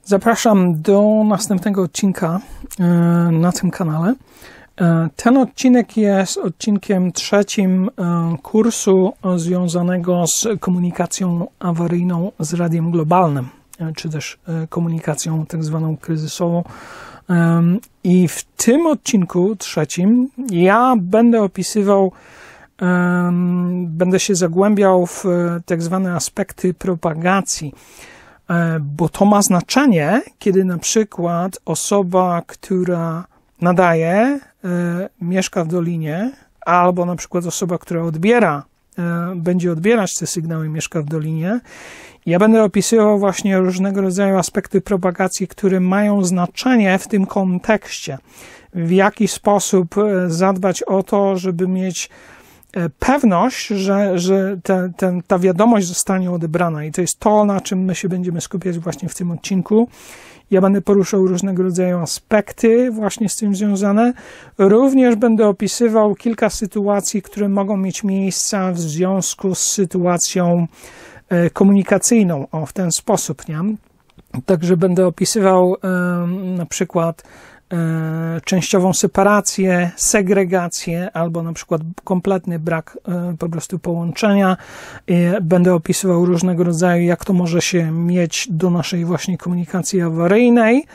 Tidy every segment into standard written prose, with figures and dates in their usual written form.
Zapraszam do następnego odcinka na tym kanale. Ten odcinek jest odcinkiem trzecim kursu związanego z komunikacją awaryjną z radiem globalnym, czy też komunikacją tak zwaną kryzysową. I w tym odcinku trzecim ja będę opisywał, będę się zagłębiał w tak zwane aspekty propagacji, bo to ma znaczenie, kiedy na przykład osoba, która nadaje, mieszka w dolinie, albo na przykład osoba, która odbiera, będzie odbierać te sygnały, mieszka w dolinie. Ja będę opisywał właśnie różnego rodzaju aspekty propagacji, które mają znaczenie w tym kontekście. W jaki sposób zadbać o to, żeby mieć pewność, że ta wiadomość zostanie odebrana. I to jest to, na czym my się będziemy skupiać właśnie w tym odcinku. Ja będę poruszał różnego rodzaju aspekty właśnie z tym związane. Również będę opisywał kilka sytuacji, które mogą mieć miejsce w związku z sytuacją komunikacyjną. O, w ten sposób, nie? Także będę opisywał na przykład częściową separację, segregację albo na przykład kompletny brak po prostu połączenia. Będę opisywał różnego rodzaju, jak to może się mieć do naszej właśnie komunikacji awaryjnej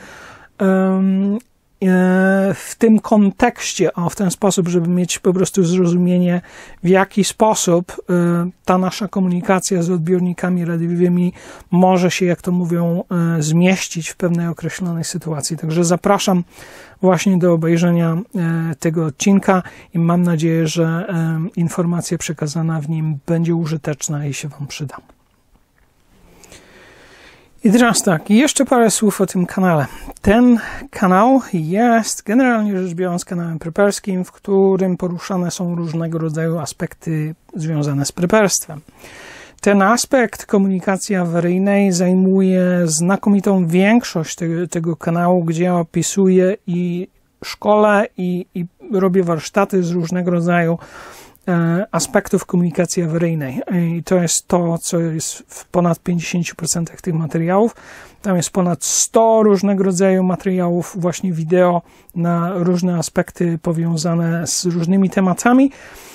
w tym kontekście, w ten sposób, żeby mieć po prostu zrozumienie, w jaki sposób ta nasza komunikacja z odbiornikami radiowymi może się, jak to mówią, zmieścić w pewnej określonej sytuacji. Także zapraszam właśnie do obejrzenia tego odcinka i mam nadzieję, że informacja przekazana w nim będzie użyteczna i się Wam przyda. I teraz tak, jeszcze parę słów o tym kanale. Ten kanał jest generalnie rzecz biorąc kanałem preperskim, w którym poruszane są różnego rodzaju aspekty związane z preperstwem. Ten aspekt komunikacji awaryjnej zajmuje znakomitą większość tego kanału, gdzie ja opisuję i szkole i robię warsztaty z różnego rodzaju aspektów komunikacji awaryjnej. I to jest to, co jest w ponad 50% tych materiałów. Tam jest ponad 100 różnego rodzaju materiałów, właśnie wideo na różne aspekty powiązane z różnymi tematami.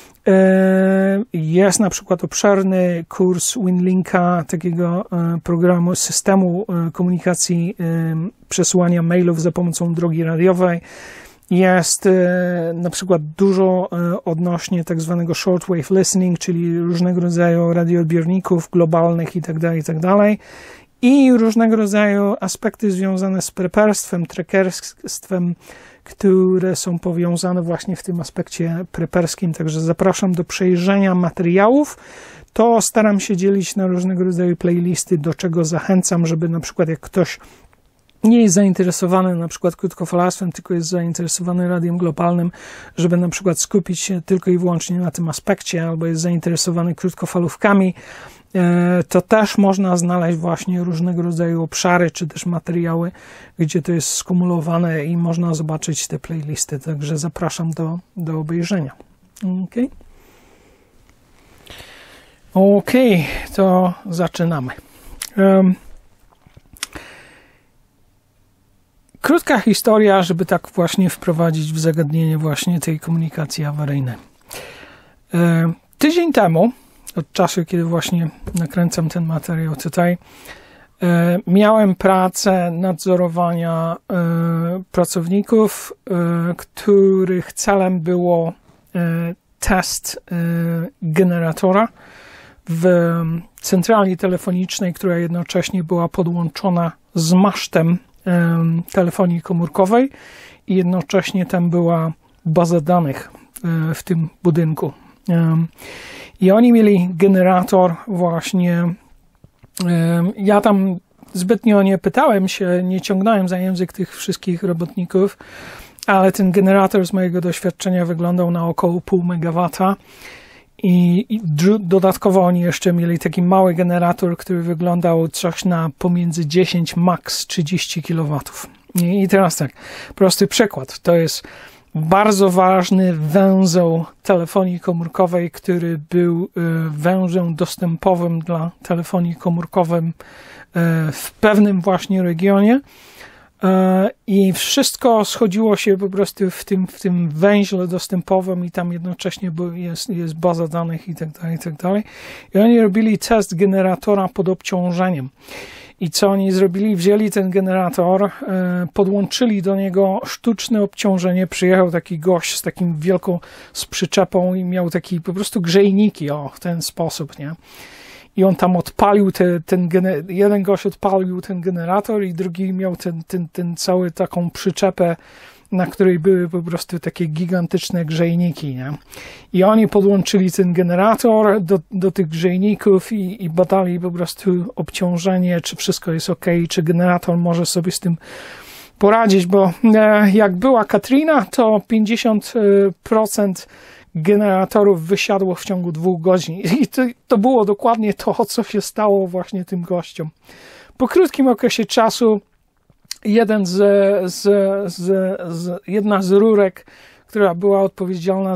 Jest na przykład obszerny kurs Winlinka, takiego programu, systemu komunikacji, przesyłania mailów za pomocą drogi radiowej. Jest na przykład dużo odnośnie tak zwanego shortwave listening, czyli różnego rodzaju radioodbiorników globalnych itd. I różnego rodzaju aspekty związane z preperstwem, trackerstwem, które są powiązane właśnie w tym aspekcie preperskim. Także zapraszam do przejrzenia materiałów. To staram się dzielić na różnego rodzaju playlisty, do czego zachęcam, żeby na przykład jak ktoś nie jest zainteresowany na przykład krótkofalarstwem, tylko jest zainteresowany radiem globalnym, żeby na przykład skupić się tylko i wyłącznie na tym aspekcie, albo jest zainteresowany krótkofalówkami, to też można znaleźć właśnie różnego rodzaju obszary, czy też materiały, gdzie to jest skumulowane i można zobaczyć te playlisty. Także zapraszam do obejrzenia. Okej, to zaczynamy. Krótka historia, żeby tak właśnie wprowadzić w zagadnienie właśnie tej komunikacji awaryjnej. Tydzień temu, od czasu, kiedy właśnie nakręcam ten materiał tutaj, miałem pracę nadzorowania pracowników, których celem było test generatora w centrali telefonicznej, która jednocześnie była podłączona z masztem telefonii komórkowej i jednocześnie tam była baza danych w tym budynku. I oni mieli generator właśnie. Ja tam zbytnio nie pytałem się, nie ciągnąłem za język tych wszystkich robotników, ale ten generator z mojego doświadczenia wyglądał na około 0,5 MW. I dodatkowo oni jeszcze mieli taki mały generator, który wyglądał coś na pomiędzy 10 max 30 kW. I teraz tak, prosty przykład. To jest bardzo ważny węzeł telefonii komórkowej, który był węzłem dostępowym dla telefonii komórkowej w pewnym właśnie regionie. I wszystko schodziło się po prostu w tym węźle dostępowym i tam jednocześnie jest baza danych i tak dalej, i tak dalej. I oni robili test generatora pod obciążeniem. I co oni zrobili? Wzięli ten generator, podłączyli do niego sztuczne obciążenie. Przyjechał taki gość z takim wielką przyczepą i miał taki po prostu grzejniki, w ten sposób, nie? I on tam odpalił jeden gość odpalił ten generator i drugi miał ten cały taką przyczepę, na której były po prostu takie gigantyczne grzejniki, nie? I oni podłączyli ten generator do tych grzejników i badali po prostu obciążenie, czy wszystko jest ok, czy generator może sobie z tym poradzić, bo jak była Katrina, to 50% generatorów wysiadło w ciągu 2 godzin. I to było dokładnie to, co się stało właśnie tym gościom. Po krótkim okresie czasu jedna z rurek, która była odpowiedzialna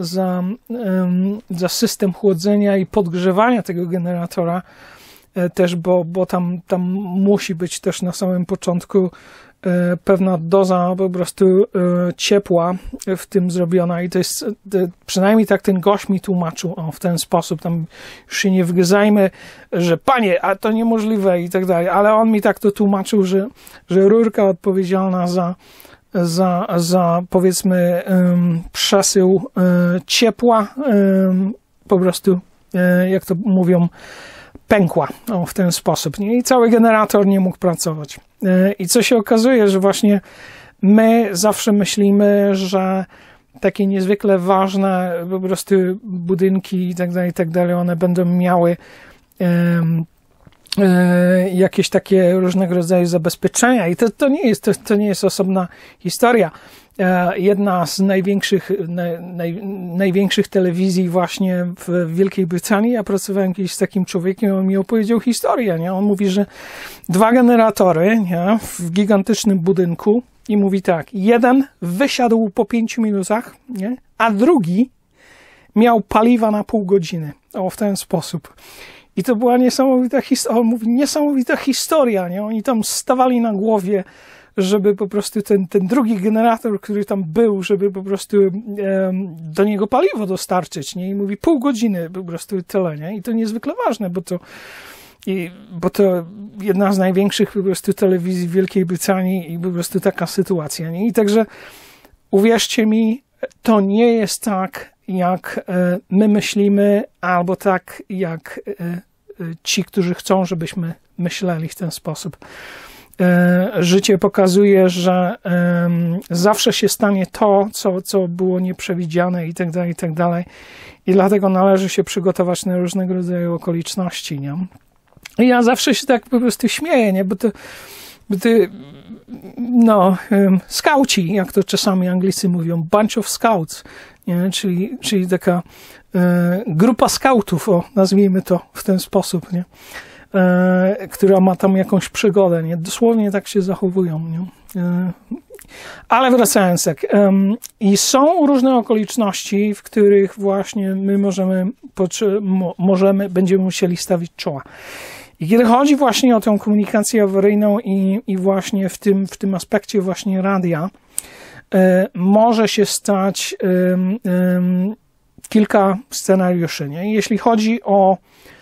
za system chłodzenia i podgrzewania tego generatora, też, bo tam musi być też na samym początku pewna doza po prostu ciepła w tym zrobiona i to jest, przynajmniej tak ten gość mi tłumaczył w ten sposób, tam już się nie wgryzajmy, że panie, a to niemożliwe i tak dalej, ale on mi tak to tłumaczył, że rurka odpowiedzialna za powiedzmy przesył ciepła po prostu, jak to mówią, pękła w ten sposób, nie? I cały generator nie mógł pracować. I co się okazuje, że właśnie my zawsze myślimy, że takie niezwykle ważne po prostu budynki i tak dalej, one będą miały jakieś takie różnego rodzaju zabezpieczenia i to nie jest osobna historia. Jedna z największych telewizji właśnie w Wielkiej Brytanii, ja pracowałem kiedyś z takim człowiekiem, on mi opowiedział historię, nie? On mówi, że 2 generatory, nie? W gigantycznym budynku i mówi tak, jeden wysiadł po 5 minutach, nie? A drugi miał paliwa na pół godziny. W ten sposób. I to była niesamowita historia. On mówi, niesamowita historia, nie? Oni tam stawali na głowie, żeby po prostu ten drugi generator, który tam był, żeby po prostu do niego paliwo dostarczyć, nie? I mówi, pół godziny po prostu tyle, nie? I to niezwykle ważne, bo to jedna z największych po prostu telewizji w Wielkiej Brytanii i po prostu taka sytuacja, nie? I także uwierzcie mi, to nie jest tak, jak my myślimy, albo tak, jak ci, którzy chcą, żebyśmy myśleli w ten sposób. Życie pokazuje, że zawsze się stanie to, co było nieprzewidziane i tak dalej, i tak dalej. I dlatego należy się przygotować na różnego rodzaju okoliczności, nie? I ja zawsze się tak po prostu śmieję, nie? Bo to skauci, jak to czasami Anglicy mówią, bunch of scouts, nie? Czyli taka grupa skautów, nazwijmy to w ten sposób, nie? Która ma tam jakąś przygodę, nie? Dosłownie tak się zachowują, nie? Ale wracając tak, i są różne okoliczności, w których właśnie my będziemy musieli stawić czoła. I kiedy chodzi właśnie o tę komunikację awaryjną i właśnie w tym aspekcie właśnie radia, może się stać kilka scenariuszy, nie? Jeśli chodzi o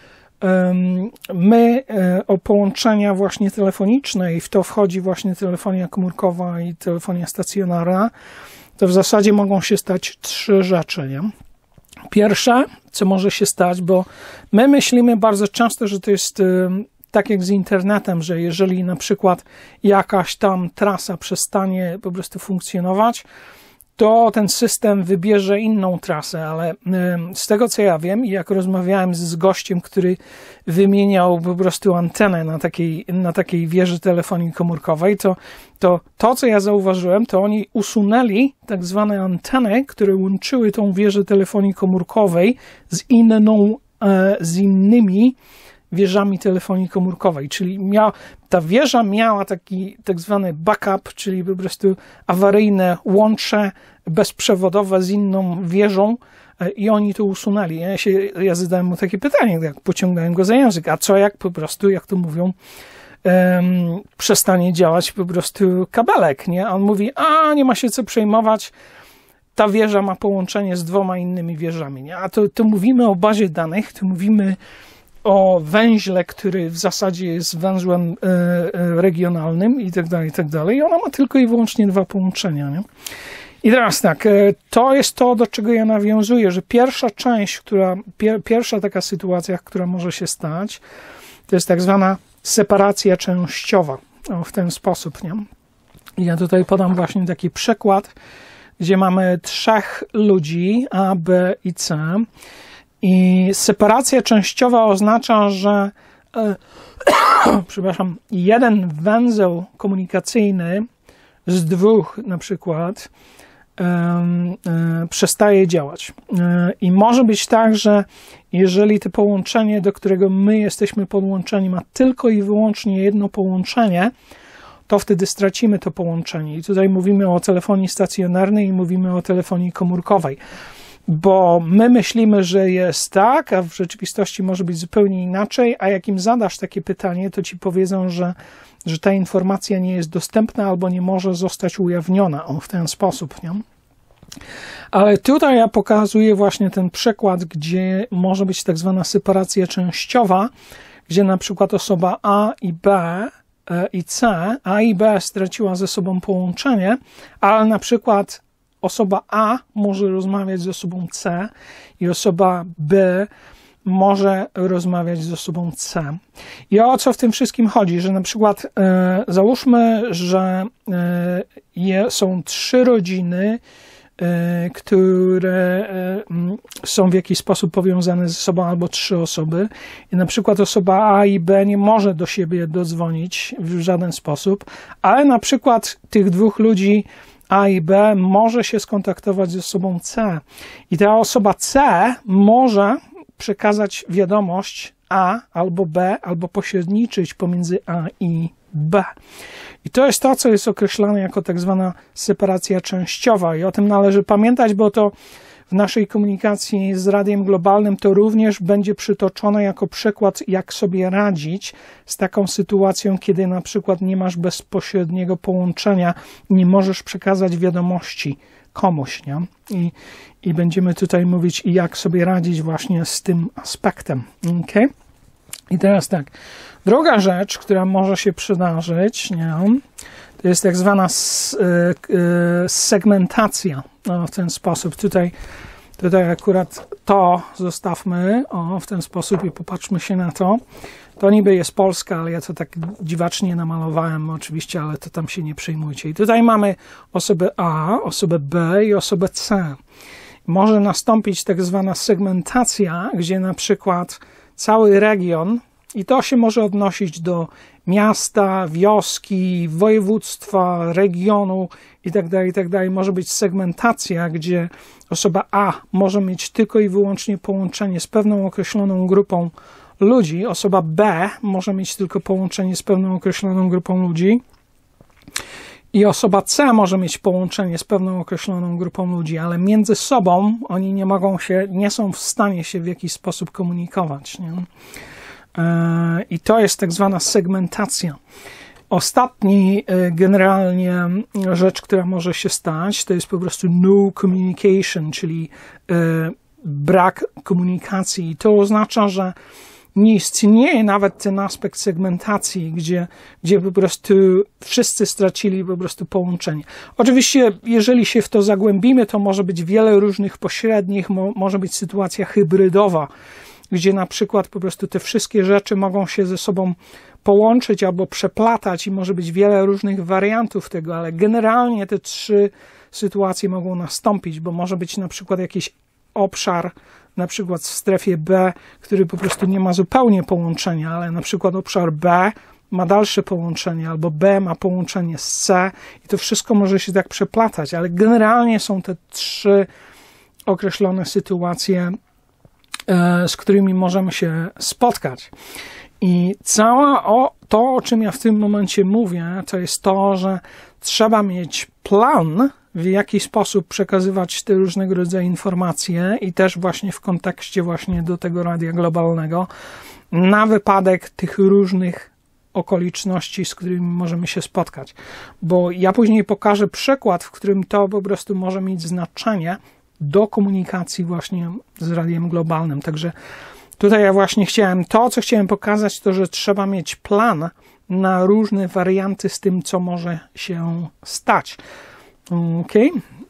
o połączenia właśnie telefoniczne i w to wchodzi właśnie telefonia komórkowa i telefonia stacjonarna, to w zasadzie mogą się stać 3 rzeczy, nie? Pierwsze, co może się stać, bo my myślimy bardzo często, że to jest tak jak z internetem, że jeżeli na przykład jakaś tam trasa przestanie po prostu funkcjonować, to ten system wybierze inną trasę, ale z tego co ja wiem i jak rozmawiałem z gościem, który wymieniał po prostu antenę na takiej wieży telefonii komórkowej, to co ja zauważyłem, to oni usunęli tak zwane anteny, które łączyły tą wieżę telefonii komórkowej z innymi wieżami telefonii komórkowej, czyli ta wieża miała taki tak zwany backup, czyli po prostu awaryjne łącze bezprzewodowe z inną wieżą i oni to usunęli. Ja zadałem mu takie pytanie, jak pociągnąłem go za język, a co jak po prostu, jak to mówią, przestanie działać po prostu kabelek, nie? A on mówi, nie ma się co przejmować, ta wieża ma połączenie z 2 innymi wieżami, nie? A to mówimy o bazie danych, to mówimy o węźle, który w zasadzie jest węzłem regionalnym i tak dalej. I ona ma tylko i wyłącznie 2 połączenia, nie? I teraz tak, to jest to, do czego ja nawiązuję, że pierwsza część, pierwsza taka sytuacja, która może się stać, to jest tak zwana separacja częściowa. W ten sposób, nie? I ja tutaj podam właśnie taki przykład, gdzie mamy 3 ludzi, A, B i C. I separacja częściowa oznacza, że jeden węzeł komunikacyjny z 2 na przykład przestaje działać. I może być tak, że jeżeli to połączenie, do którego my jesteśmy podłączeni, ma tylko i wyłącznie jedno połączenie, to wtedy stracimy to połączenie. I tutaj mówimy o telefonii stacjonarnej i mówimy o telefonii komórkowej. Bo my myślimy, że jest tak, a w rzeczywistości może być zupełnie inaczej, a jak im zadasz takie pytanie, to ci powiedzą, że ta informacja nie jest dostępna albo nie może zostać ujawniona w ten sposób, nie? Ale tutaj ja pokazuję właśnie ten przykład, gdzie może być tak zwana separacja częściowa, gdzie na przykład osoba A i B i C, A i B straciła ze sobą połączenie, ale na przykład osoba A może rozmawiać z osobą C i osoba B może rozmawiać z osobą C. I o co w tym wszystkim chodzi? Że na przykład załóżmy, że są 3 rodziny, które są w jakiś sposób powiązane ze sobą, albo 3 osoby i na przykład osoba A i B nie może do siebie dodzwonić w żaden sposób, ale na przykład tych 2 ludzi A i B może się skontaktować ze osobą C i ta osoba C może przekazać wiadomość A albo B, albo pośredniczyć pomiędzy A i B. I to jest to, co jest określane jako tak zwana separacja częściowa i o tym należy pamiętać, bo to w naszej komunikacji z Radiem Globalnym to również będzie przytoczone jako przykład, jak sobie radzić z taką sytuacją, kiedy na przykład nie masz bezpośredniego połączenia, nie możesz przekazać wiadomości komuś, nie? I będziemy tutaj mówić, jak sobie radzić właśnie z tym aspektem. Okay? I teraz tak, druga rzecz, która może się przydarzyć, nie? To jest tak zwana segmentacja. W ten sposób. Tutaj akurat to zostawmy w ten sposób i popatrzmy się na to. To niby jest Polska, ale ja to tak dziwacznie namalowałem oczywiście, ale to tam się nie przejmujcie. I tutaj mamy osobę A, osobę B i osobę C. Może nastąpić tak zwana segmentacja, gdzie na przykład cały region, i to się może odnosić do miasta, wioski, województwa, regionu itd. Może być segmentacja, gdzie osoba A może mieć tylko i wyłącznie połączenie z pewną określoną grupą ludzi, osoba B może mieć tylko połączenie z pewną określoną grupą ludzi i osoba C może mieć połączenie z pewną określoną grupą ludzi, ale między sobą oni nie są w stanie się w jakiś sposób komunikować, nie? I to jest tak zwana segmentacja. Ostatni generalnie rzecz, która może się stać, to jest po prostu no communication, czyli brak komunikacji. I to oznacza, że nie istnieje nawet ten aspekt segmentacji, gdzie po prostu wszyscy stracili po prostu połączenie. Oczywiście, jeżeli się w to zagłębimy, to może być wiele różnych pośrednich, może być sytuacja hybrydowa, gdzie na przykład po prostu te wszystkie rzeczy mogą się ze sobą połączyć albo przeplatać i może być wiele różnych wariantów tego, ale generalnie te 3 sytuacje mogą nastąpić, bo może być na przykład jakiś obszar, na przykład w strefie B, który po prostu nie ma zupełnie połączenia, ale na przykład obszar B ma dalsze połączenie, albo B ma połączenie z C i to wszystko może się tak przeplatać, ale generalnie są te 3 określone sytuacje, z którymi możemy się spotkać. I to, o czym ja w tym momencie mówię, to jest to, że trzeba mieć plan, w jaki sposób przekazywać te różnego rodzaju informacje i też właśnie w kontekście właśnie do tego radia globalnego na wypadek tych różnych okoliczności, z którymi możemy się spotkać. Bo ja później pokażę przykład, w którym to po prostu może mieć znaczenie do komunikacji właśnie z radiem globalnym. Także tutaj ja właśnie co chciałem pokazać, to, że trzeba mieć plan na różne warianty z tym, co może się stać. Okay?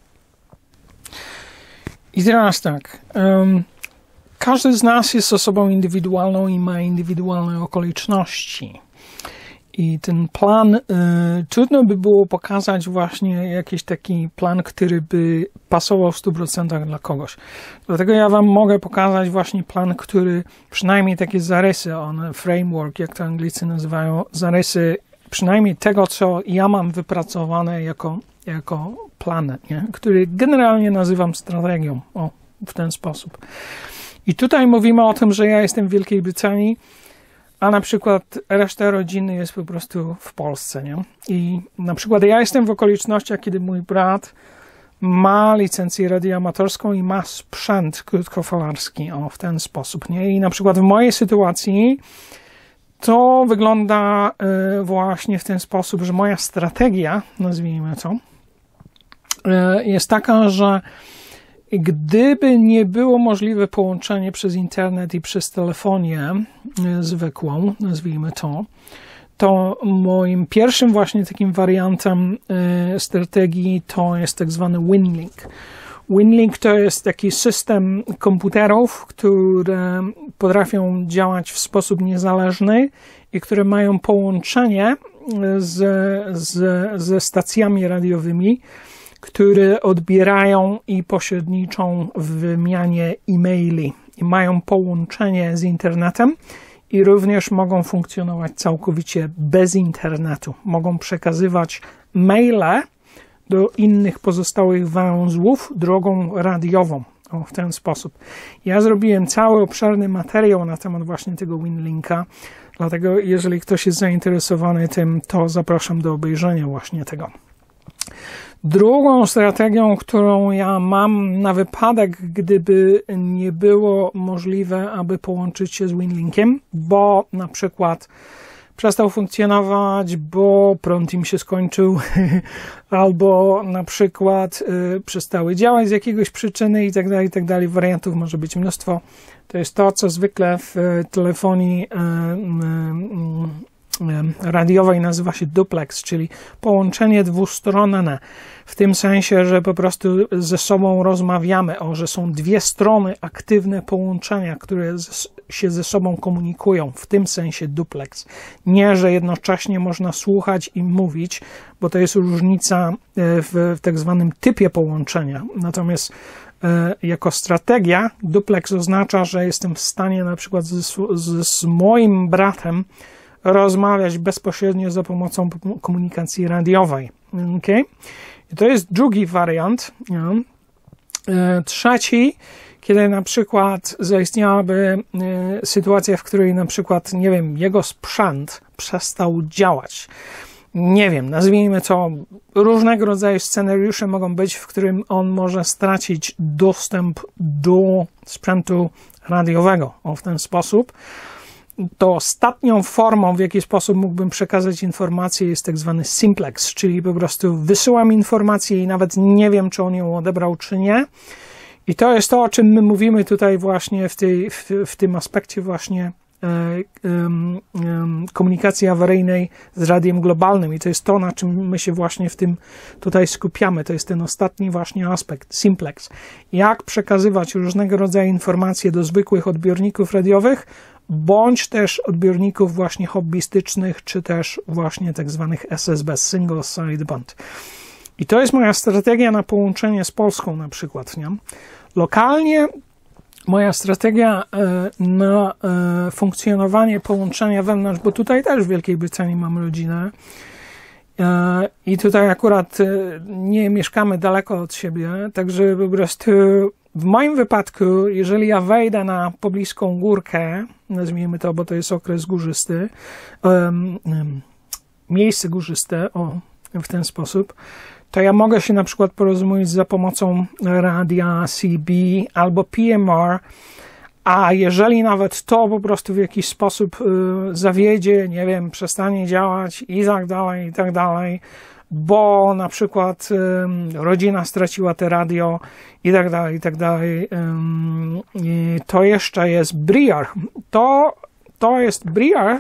I teraz tak. Każdy z nas jest osobą indywidualną i ma indywidualne okoliczności. I ten plan, trudno by było pokazać właśnie jakiś taki plan, który by pasował w 100% dla kogoś. Dlatego ja wam mogę pokazać właśnie plan, który przynajmniej takie zarysy, framework, jak to Anglicy nazywają, zarysy przynajmniej tego, co ja mam wypracowane jako plan, nie? Który generalnie nazywam strategią. W ten sposób. I tutaj mówimy o tym, że ja jestem w Wielkiej Brytanii, a na przykład reszta rodziny jest po prostu w Polsce, nie? I na przykład ja jestem w okolicznościach, kiedy mój brat ma licencję radioamatorską i ma sprzęt krótkofalarski, w ten sposób, nie? I na przykład w mojej sytuacji to wygląda właśnie w ten sposób, że moja strategia, nazwijmy to, jest taka, że gdyby nie było możliwe połączenie przez internet i przez telefonię zwykłą, nazwijmy to moim pierwszym właśnie takim wariantem strategii to jest tak zwany WinLink. WinLink to jest taki system komputerów, które potrafią działać w sposób niezależny i które mają połączenie ze stacjami radiowymi, które odbierają i pośredniczą w wymianie e-maili i mają połączenie z internetem i również mogą funkcjonować całkowicie bez internetu. Mogą przekazywać maile do innych pozostałych węzłów drogą radiową. W ten sposób. Ja zrobiłem cały obszerny materiał na temat właśnie tego WinLinka, dlatego jeżeli ktoś jest zainteresowany tym, to zapraszam do obejrzenia właśnie tego. Drugą strategią, którą ja mam na wypadek, gdyby nie było możliwe, aby połączyć się z WinLinkiem, bo na przykład przestał funkcjonować, bo prąd im się skończył, albo na przykład przestały działać z jakiegoś przyczyny i tak dalej. Wariantów może być mnóstwo. To jest to, co zwykle w telefonii radiowej nazywa się duplex, czyli połączenie dwustronne. W tym sensie, że po prostu ze sobą rozmawiamy, że są dwie strony aktywne połączenia, które się ze sobą komunikują. W tym sensie duplex. Nie, że jednocześnie można słuchać i mówić, bo to jest różnica w tak zwanym typie połączenia. Natomiast jako strategia duplex oznacza, że jestem w stanie na przykład z moim bratem rozmawiać bezpośrednio za pomocą komunikacji radiowej. Okay? I to jest drugi wariant. Trzeci, kiedy na przykład zaistniałaby sytuacja, w której na przykład, nie wiem, jego sprzęt przestał działać. Nie wiem, nazwijmy to, różnego rodzaju scenariusze mogą być, w którym on może stracić dostęp do sprzętu radiowego. W ten sposób. To ostatnią formą, w jaki sposób mógłbym przekazać informację, jest tak zwany simplex, czyli po prostu wysyłam informację i nawet nie wiem, czy on ją odebrał, czy nie. I to jest to, o czym my mówimy tutaj właśnie w tym aspekcie właśnie komunikacji awaryjnej z radiem globalnym. I to jest to, na czym my się właśnie w tym tutaj skupiamy. To jest ten ostatni właśnie aspekt, simplex. Jak przekazywać różnego rodzaju informacje do zwykłych odbiorników radiowych, bądź też odbiorników właśnie hobbystycznych, czy też właśnie tak zwanych SSB, Single Sideband. I to jest moja strategia na połączenie z Polską na przykład, nie? Lokalnie moja strategia na funkcjonowanie połączenia wewnątrz, bo tutaj też w Wielkiej Brytanii mam rodzinę i tutaj akurat nie mieszkamy daleko od siebie, także po prostu w moim wypadku, jeżeli ja wejdę na pobliską górkę, nazwijmy to, bo to jest okres górzysty, miejsce górzyste, w ten sposób, to ja mogę się na przykład porozumieć za pomocą radia CB albo PMR, a jeżeli nawet to po prostu w jakiś sposób zawiedzie, nie wiem, przestanie działać i tak dalej, bo na przykład rodzina straciła te radio i tak dalej, to jeszcze jest Briar. To jest Briar,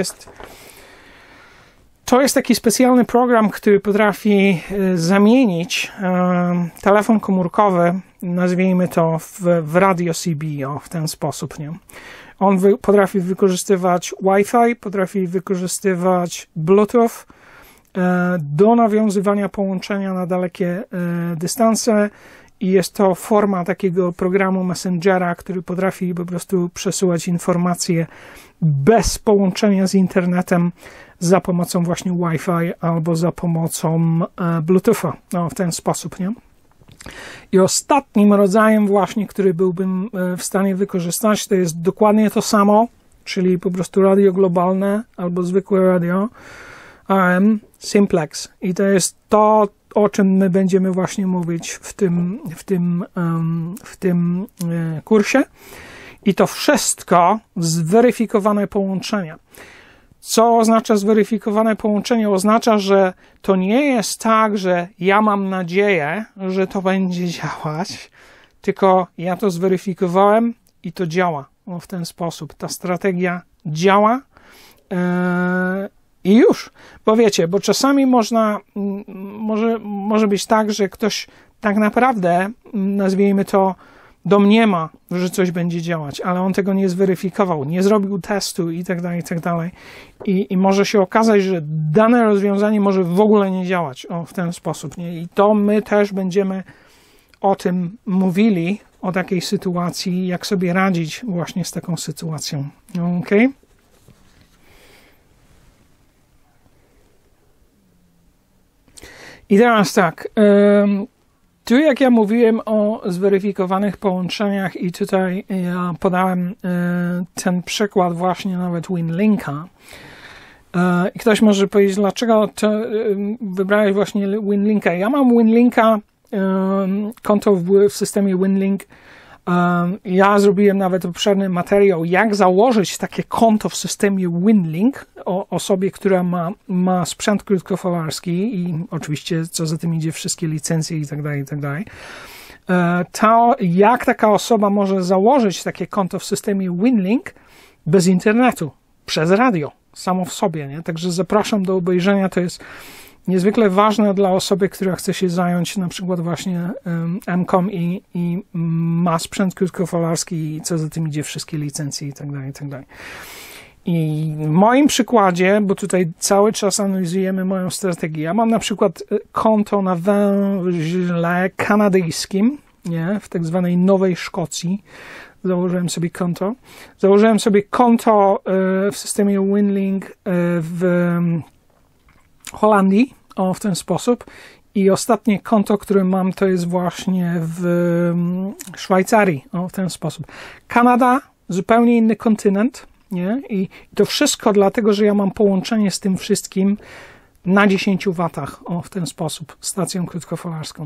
to jest taki specjalny program, który potrafi zamienić telefon komórkowy, nazwijmy to, w radio CB, w ten sposób, nie? On potrafi wykorzystywać Wi-Fi, potrafi wykorzystywać Bluetooth do nawiązywania połączenia na dalekie dystanse i jest to forma takiego programu Messengera, który potrafi po prostu przesyłać informacje bez połączenia z internetem za pomocą właśnie Wi-Fi albo za pomocą Bluetootha, w ten sposób, nie? I ostatnim rodzajem właśnie, który byłbym w stanie wykorzystać, to jest dokładnie to samo, czyli po prostu radio globalne albo zwykłe radio AM Simplex. I to jest to, o czym my będziemy właśnie mówić w tym kursie. I to wszystko zweryfikowane połączenia. Co oznacza zweryfikowane połączenie? Oznacza, że to nie jest tak, że ja mam nadzieję, że to będzie działać, tylko ja to zweryfikowałem i to działa w ten sposób. Ta strategia działa i już. Bo wiecie, bo czasami może być tak, że ktoś tak naprawdę, nazwijmy to, domniema, że coś będzie działać, ale on tego nie zweryfikował, nie zrobił testu i tak dalej. I może się okazać, że dane rozwiązanie może w ogóle nie działać w ten sposób. Nie? I to my też będziemy o tym mówili, o takiej sytuacji, jak sobie radzić właśnie z taką sytuacją. Okay? I teraz tak, tu jak ja mówiłem o zweryfikowanych połączeniach i tutaj ja podałem ten przykład właśnie nawet Winlinka. I ktoś może powiedzieć, dlaczego wybrałeś właśnie Winlinka. Ja mam Winlinka, konto w systemie Winlink. Ja zrobiłem nawet obszerny materiał, jak założyć takie konto w systemie Winlink o osobie, która ma sprzęt krótkofalarski i oczywiście co za tym idzie wszystkie licencje i tak dalej. To jak taka osoba może założyć takie konto w systemie Winlink bez internetu, przez radio, samo w sobie, nie? Także zapraszam do obejrzenia, to jest niezwykle ważne dla osoby, która chce się zająć na przykład właśnie MCOM i ma sprzęt krótkofalarski i co za tym idzie wszystkie licencje i tak dalej. I w moim przykładzie, bo tutaj cały czas analizujemy moją strategię, ja mam na przykład konto na węźle kanadyjskim, nie? W tak zwanej Nowej Szkocji. Założyłem sobie konto. Założyłem sobie konto w systemie Winlink w Holandii, w ten sposób. I ostatnie konto, które mam, to jest właśnie w Szwajcarii, w ten sposób. Kanada, zupełnie inny kontynent, nie? I to wszystko dlatego, że ja mam połączenie z tym wszystkim na 10 watach, w ten sposób, stacją krótkofalarską.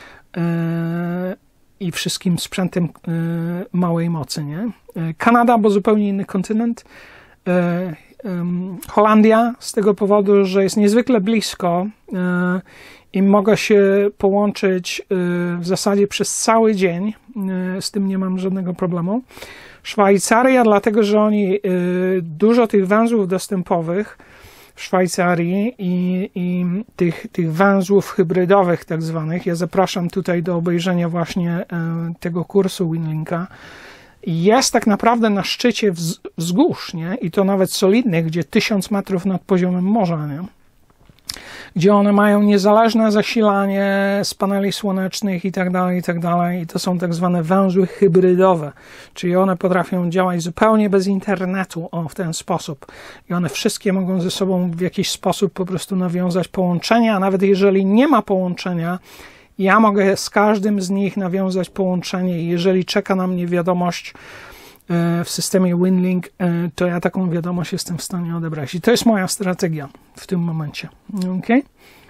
I wszystkim sprzętem małej mocy, nie? Kanada, bo zupełnie inny kontynent. Holandia z tego powodu, że jest niezwykle blisko i mogę się połączyć w zasadzie przez cały dzień, z tym nie mam żadnego problemu. Szwajcaria, dlatego że oni dużo tych węzłów dostępowych w Szwajcarii i tych węzłów hybrydowych tak zwanych, ja zapraszam tutaj do obejrzenia właśnie tego kursu Winlinka, jest tak naprawdę na szczycie wzgórz, nie? I to nawet solidnych, gdzie 1000 metrów nad poziomem morza, nie? Gdzie one mają niezależne zasilanie z paneli słonecznych i tak dalej. I to są tak zwane węzły hybrydowe, czyli one potrafią działać zupełnie bez internetu, w ten sposób. I one wszystkie mogą ze sobą w jakiś sposób po prostu nawiązać połączenie, a nawet jeżeli nie ma połączenia, Ja mogę z każdym z nich nawiązać połączenie i jeżeli czeka na mnie wiadomość w systemie WinLink, to ja taką wiadomość jestem w stanie odebrać. I to jest moja strategia w tym momencie. Okay?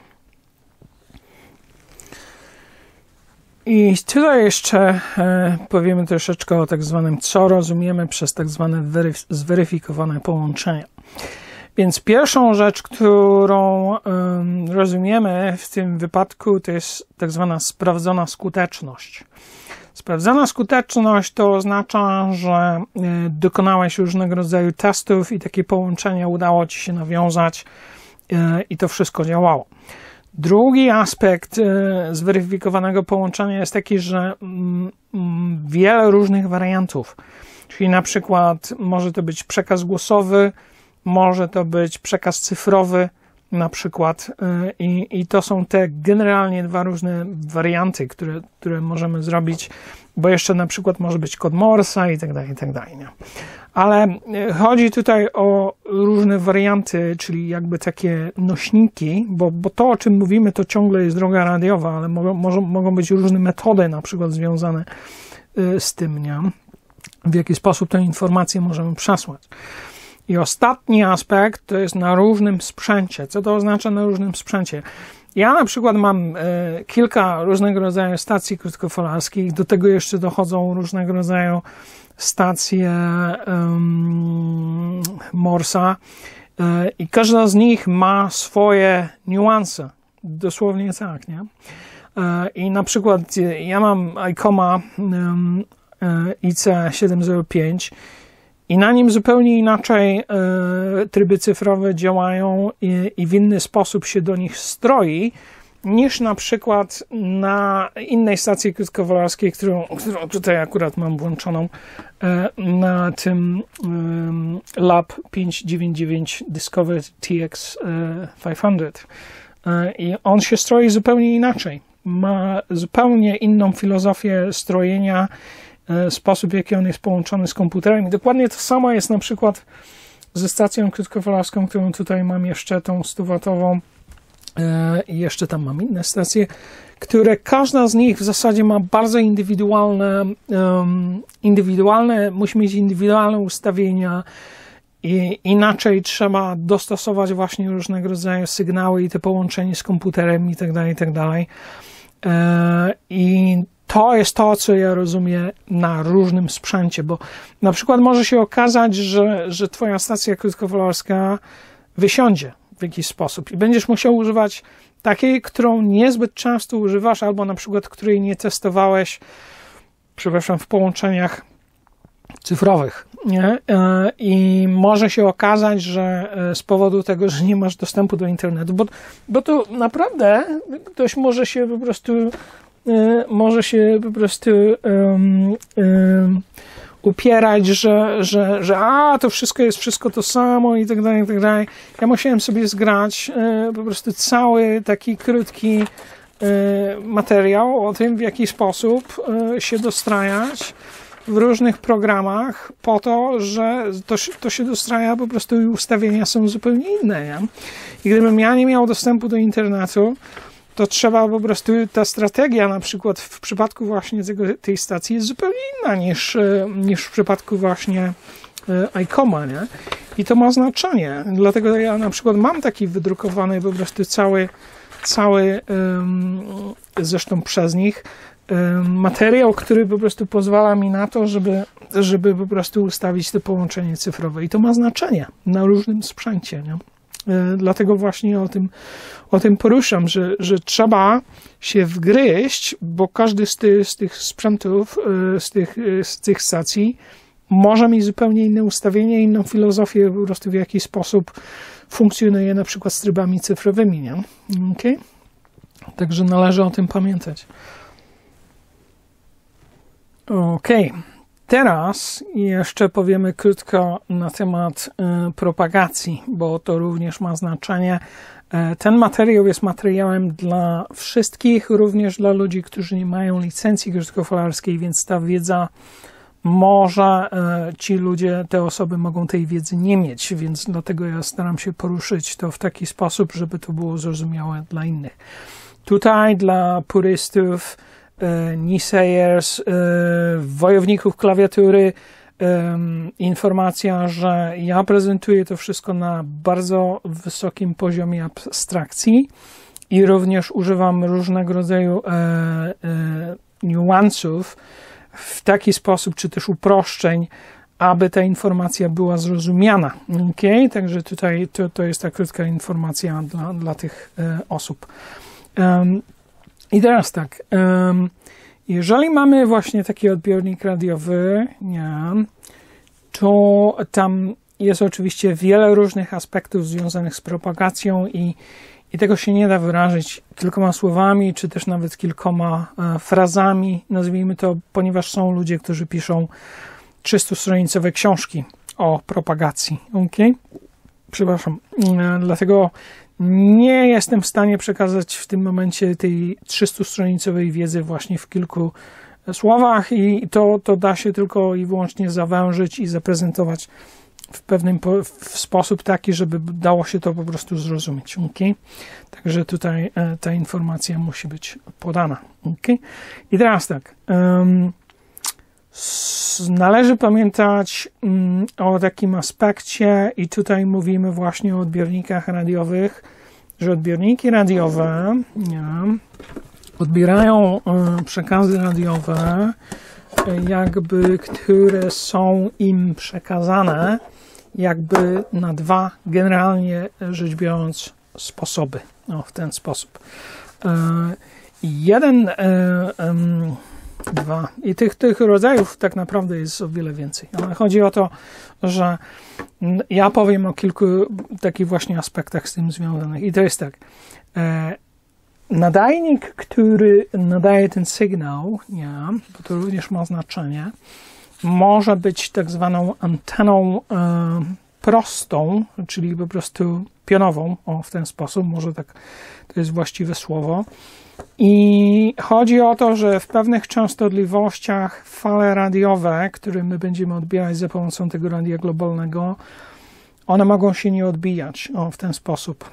I tutaj jeszcze powiemy troszeczkę o tak zwanym, co rozumiemy przez tak zwane zweryfikowane połączenia. Więc pierwszą rzecz, którą rozumiemy w tym wypadku, to jest tak zwana sprawdzona skuteczność. Sprawdzona skuteczność to oznacza, że dokonałeś różnego rodzaju testów i takie połączenia udało ci się nawiązać i to wszystko działało. Drugi aspekt zweryfikowanego połączenia jest taki, że wiele różnych wariantów, czyli na przykład może to być przekaz głosowy, może to być przekaz cyfrowy na przykład i to są te generalnie dwa różne warianty, które możemy zrobić, bo jeszcze na przykład może być kod Morsa i tak dalej, nie? Ale chodzi tutaj o różne warianty, czyli jakby takie nośniki, bo to, o czym mówimy, to ciągle jest droga radiowa, ale mogą być różne metody na przykład związane z tym, nie? W jaki sposób tę informację możemy przesłać. I ostatni aspekt to jest na różnym sprzęcie. Co to oznacza na różnym sprzęcie? Ja na przykład mam kilka różnego rodzaju stacji krótkofalarskich, do tego jeszcze dochodzą różnego rodzaju stacje Morsa i każda z nich ma swoje niuanse. Dosłownie tak, nie? I na przykład ja mam ICOMA IC705 i na nim zupełnie inaczej tryby cyfrowe działają i w inny sposób się do nich stroi, niż na przykład na innej stacji krótkofalarskiej, którą tutaj akurat mam włączoną, na tym Lab 599 Discover TX 500. I on się stroi zupełnie inaczej. Ma zupełnie inną filozofię strojenia, sposób, w jaki on jest połączony z komputerem. I dokładnie to samo jest na przykład ze stacją krótkofalarską, którą tutaj mam jeszcze, tą 100-watową. I jeszcze tam mam inne stacje, które każda z nich w zasadzie ma bardzo indywidualne, musi mieć indywidualne ustawienia i inaczej trzeba dostosować właśnie różnego rodzaju sygnały i te połączenie z komputerem i tak dalej. I to jest to, co ja rozumiem na różnym sprzęcie, bo na przykład może się okazać, że twoja stacja krótkofalarska wysiądzie w jakiś sposób i będziesz musiał używać takiej, którą niezbyt często używasz, albo na przykład której nie testowałeś, w połączeniach cyfrowych, nie? I może się okazać, że z powodu tego, że nie masz dostępu do internetu, bo to naprawdę ktoś może się po prostu upierać, że to wszystko jest to samo i tak dalej. Ja musiałem sobie zgrać po prostu cały taki krótki materiał o tym, w jaki sposób się dostrajać w różnych programach po to, że to się dostraja po prostu i ustawienia są zupełnie inne, nie? I gdybym ja nie miał dostępu do internetu, to trzeba po prostu, ta strategia na przykład w przypadku właśnie tej stacji jest zupełnie inna niż w przypadku właśnie ICOMA, nie? I to ma znaczenie, dlatego ja na przykład mam taki wydrukowany po prostu cały zresztą przez nich materiał, który po prostu pozwala mi na to, żeby po prostu ustawić to połączenie cyfrowe i to ma znaczenie na różnym sprzęcie, nie? Dlatego właśnie o tym poruszam, że trzeba się wgryźć, bo każdy z tych sprzętów, z tych stacji może mieć zupełnie inne ustawienie, inną filozofię, po prostu w jaki sposób funkcjonuje na przykład z trybami cyfrowymi, nie? Okay? Także należy o tym pamiętać. Okej. Teraz jeszcze powiemy krótko na temat propagacji, bo to również ma znaczenie. Ten materiał jest materiałem dla wszystkich, również dla ludzi, którzy nie mają licencji krótkofalarskiej, więc ta wiedza może, ci ludzie, te osoby mogą tej wiedzy nie mieć, więc dlatego ja staram się poruszyć to w taki sposób, żeby to było zrozumiałe dla innych. Tutaj dla purystów, naysayers, wojowników klawiatury, informacja, że ja prezentuję to wszystko na bardzo wysokim poziomie abstrakcji i również używam różnego rodzaju niuansów w taki sposób, czy też uproszczeń, aby ta informacja była zrozumiana. Okay? Także tutaj to jest ta krótka informacja dla tych osób. I teraz tak, jeżeli mamy właśnie taki odbiornik radiowy, to tam jest oczywiście wiele różnych aspektów związanych z propagacją i tego się nie da wyrazić kilkoma słowami, czy też nawet kilkoma frazami, nazwijmy to, ponieważ są ludzie, którzy piszą 300-stronicowe książki o propagacji. Okay? Przepraszam. Dlatego nie jestem w stanie przekazać w tym momencie tej 300-stronicowej wiedzy właśnie w kilku słowach i to da się tylko i wyłącznie zawężyć i zaprezentować w sposób taki, żeby dało się to po prostu zrozumieć. Okay? Także tutaj ta informacja musi być podana. Okay? I teraz tak. Należy pamiętać o takim aspekcie i tutaj mówimy właśnie o odbiornikach radiowych, że odbiorniki radiowe odbierają przekazy radiowe, jakby, które są im przekazane, jakby na dwa, generalnie rzecz biorąc, sposoby. W ten sposób. Dwa. I tych rodzajów tak naprawdę jest o wiele więcej. Ale chodzi o to, że ja powiem o kilku takich właśnie aspektach z tym związanych. I to jest tak. Nadajnik, który nadaje ten sygnał, bo to również ma znaczenie, może być tak zwaną anteną prostą, czyli po prostu pionową, w ten sposób, może tak to jest właściwe słowo. I chodzi o to, że w pewnych częstotliwościach fale radiowe, które my będziemy odbierać za pomocą tego radia globalnego, one mogą się nie odbijać w ten sposób.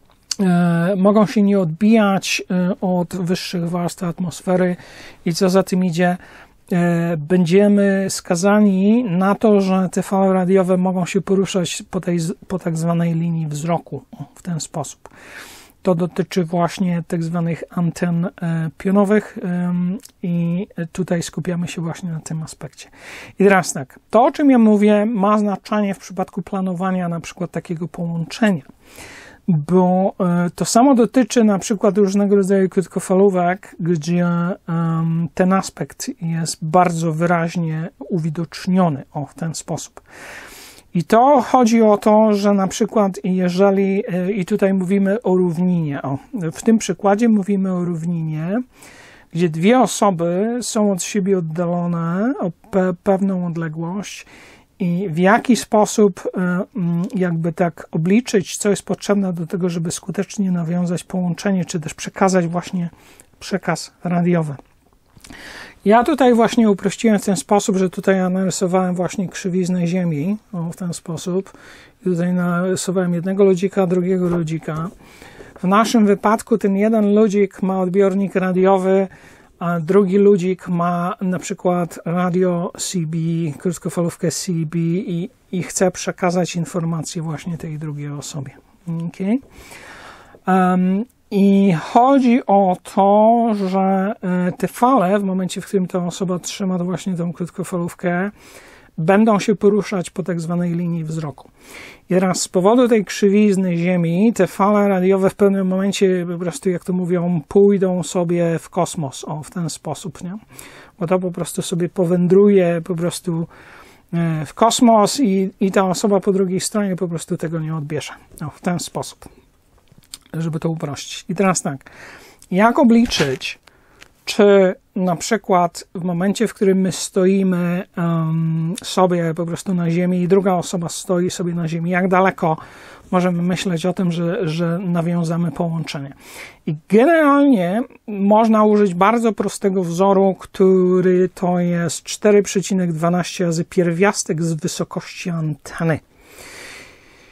Mogą się nie odbijać od wyższych warstw atmosfery i co za tym idzie, będziemy skazani na to, że te fale radiowe mogą się poruszać po tak zwanej linii wzroku w ten sposób. To dotyczy właśnie tak zwanych anten pionowych i tutaj skupiamy się właśnie na tym aspekcie. I teraz tak, to o czym ja mówię ma znaczenie w przypadku planowania na przykład takiego połączenia, bo to samo dotyczy na przykład różnego rodzaju krótkofalówek, gdzie ten aspekt jest bardzo wyraźnie uwidoczniony w ten sposób. I to chodzi o to, że na przykład jeżeli, i tutaj mówimy o równinie, w tym przykładzie mówimy o równinie, gdzie dwie osoby są od siebie oddalone o pewną odległość i w jaki sposób jakby tak obliczyć, co jest potrzebne do tego, żeby skutecznie nawiązać połączenie, czy też przekazać właśnie przekaz radiowy. Ja tutaj właśnie uprościłem w ten sposób, że tutaj ja narysowałem właśnie krzywiznę Ziemi, w ten sposób. I tutaj narysowałem jednego ludzika, drugiego ludzika. W naszym wypadku ten jeden ludzik ma odbiornik radiowy, a drugi ludzik ma na przykład radio CB, krótkofalówkę CB i chce przekazać informację właśnie tej drugiej osobie. Okay? I chodzi o to, że te fale, w momencie, w którym ta osoba trzyma właśnie tą krótkofalówkę, będą się poruszać po tak zwanej linii wzroku. I teraz z powodu tej krzywizny Ziemi, te fale radiowe w pewnym momencie po prostu, jak to mówią, pójdą sobie w kosmos, w ten sposób, nie? Bo to po prostu sobie powędruje po prostu w kosmos i ta osoba po drugiej stronie po prostu tego nie odbierze. W ten sposób, żeby to uprościć. I teraz tak, jak obliczyć, czy na przykład w momencie, w którym my stoimy sobie po prostu na ziemi i druga osoba stoi sobie na ziemi, jak daleko możemy myśleć o tym, że nawiązamy połączenie. I generalnie można użyć bardzo prostego wzoru, który to jest 4,12 razy pierwiastek z wysokości anteny.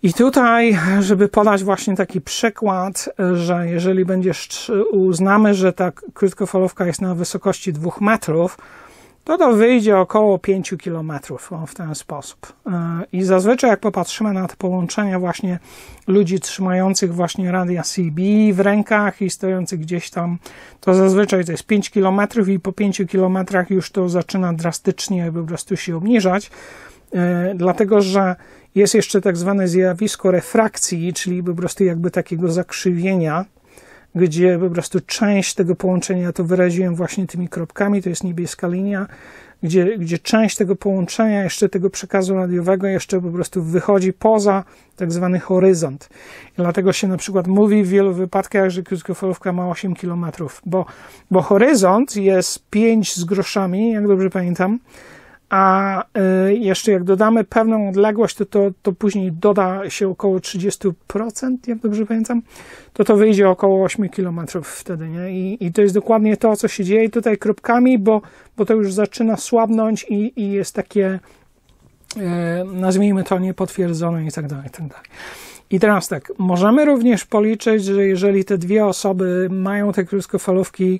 I tutaj, żeby podać właśnie taki przykład, że jeżeli uznamy, że ta krótkofalówka jest na wysokości 2 metrów, to wyjdzie około 5 kilometrów w ten sposób. I zazwyczaj jak popatrzymy na te połączenia właśnie ludzi trzymających właśnie radia CB w rękach i stojących gdzieś tam, to zazwyczaj to jest 5 kilometrów i po 5 kilometrach już to zaczyna drastycznie po prostu się obniżać, dlatego że jest jeszcze tak zwane zjawisko refrakcji, czyli po prostu jakby takiego zakrzywienia, gdzie po prostu część tego połączenia, to wyraziłem właśnie tymi kropkami, to jest niebieska linia, gdzie część tego połączenia, jeszcze tego przekazu radiowego jeszcze po prostu wychodzi poza tak zwany horyzont. I dlatego się na przykład mówi w wielu wypadkach, że krótkofalówka ma 8 km, bo horyzont jest 5 z groszami, jak dobrze pamiętam, a jeszcze jak dodamy pewną odległość, to później doda się około 30%, jak dobrze pamiętam, to wyjdzie około 8 km wtedy, nie? I to jest dokładnie to, co się dzieje tutaj kropkami, bo to już zaczyna słabnąć i jest takie, nazwijmy to, niepotwierdzone i tak dalej, i tak dalej. I teraz tak, możemy również policzyć, że jeżeli te dwie osoby mają te krótkofalówki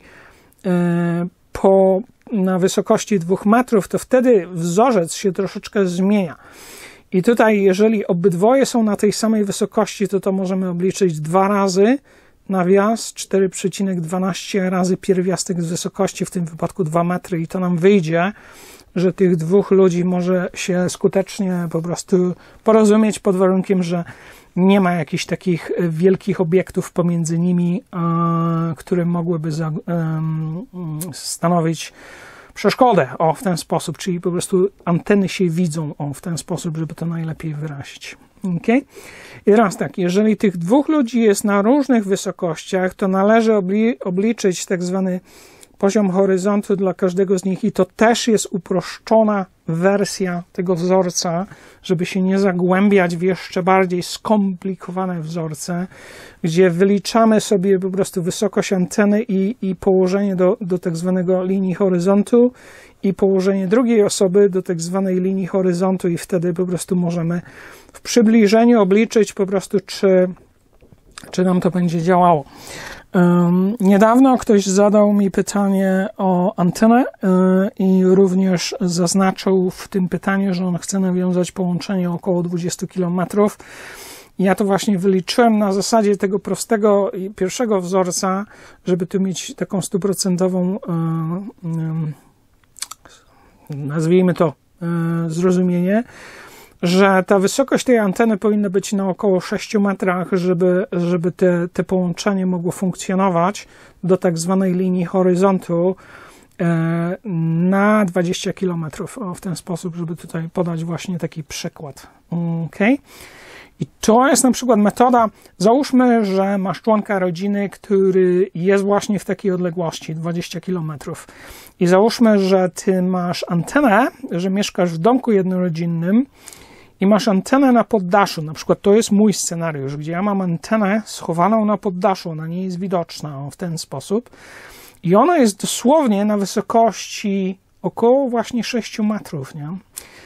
na wysokości 2 metrów, to wtedy wzorzec się troszeczkę zmienia. I tutaj, jeżeli obydwoje są na tej samej wysokości, to możemy obliczyć 2 razy nawias, 4,12 razy pierwiastek z wysokości, w tym wypadku 2 metry, i to nam wyjdzie, że tych dwóch ludzi może się skutecznie po prostu porozumieć pod warunkiem, że nie ma jakichś takich wielkich obiektów pomiędzy nimi, które mogłyby stanowić przeszkodę, w ten sposób, czyli po prostu anteny się widzą, w ten sposób, żeby to najlepiej wyrazić. Okay? I teraz tak, jeżeli tych dwóch ludzi jest na różnych wysokościach, to należy obliczyć tak zwany poziom horyzontu dla każdego z nich i to też jest uproszczona wersja tego wzorca, żeby się nie zagłębiać w jeszcze bardziej skomplikowane wzorce, gdzie wyliczamy sobie po prostu wysokość anteny i położenie do tak zwanego linii horyzontu i położenie drugiej osoby do tak zwanej linii horyzontu i wtedy po prostu możemy w przybliżeniu obliczyć po prostu, czy nam to będzie działało. Niedawno ktoś zadał mi pytanie o antenę i również zaznaczył w tym pytaniu, że on chce nawiązać połączenie około 20 km. Ja to właśnie wyliczyłem na zasadzie tego prostego pierwszego wzorca, żeby tu mieć taką 100% nazwijmy to zrozumienie, że ta wysokość tej anteny powinna być na około 6 metrach, żeby te połączenie mogło funkcjonować do tak zwanej linii horyzontu na 20 km. W ten sposób, żeby tutaj podać właśnie taki przykład. Okay? I to jest na przykład metoda, załóżmy, że masz członka rodziny, który jest właśnie w takiej odległości 20 km. I załóżmy, że ty masz antenę, że mieszkasz w domku jednorodzinnym i masz antenę na poddaszu. Na przykład to jest mój scenariusz, gdzie ja mam antenę schowaną na poddaszu, ona nie jest widoczna w ten sposób. I ona jest dosłownie na wysokości około właśnie 6 metrów, nie?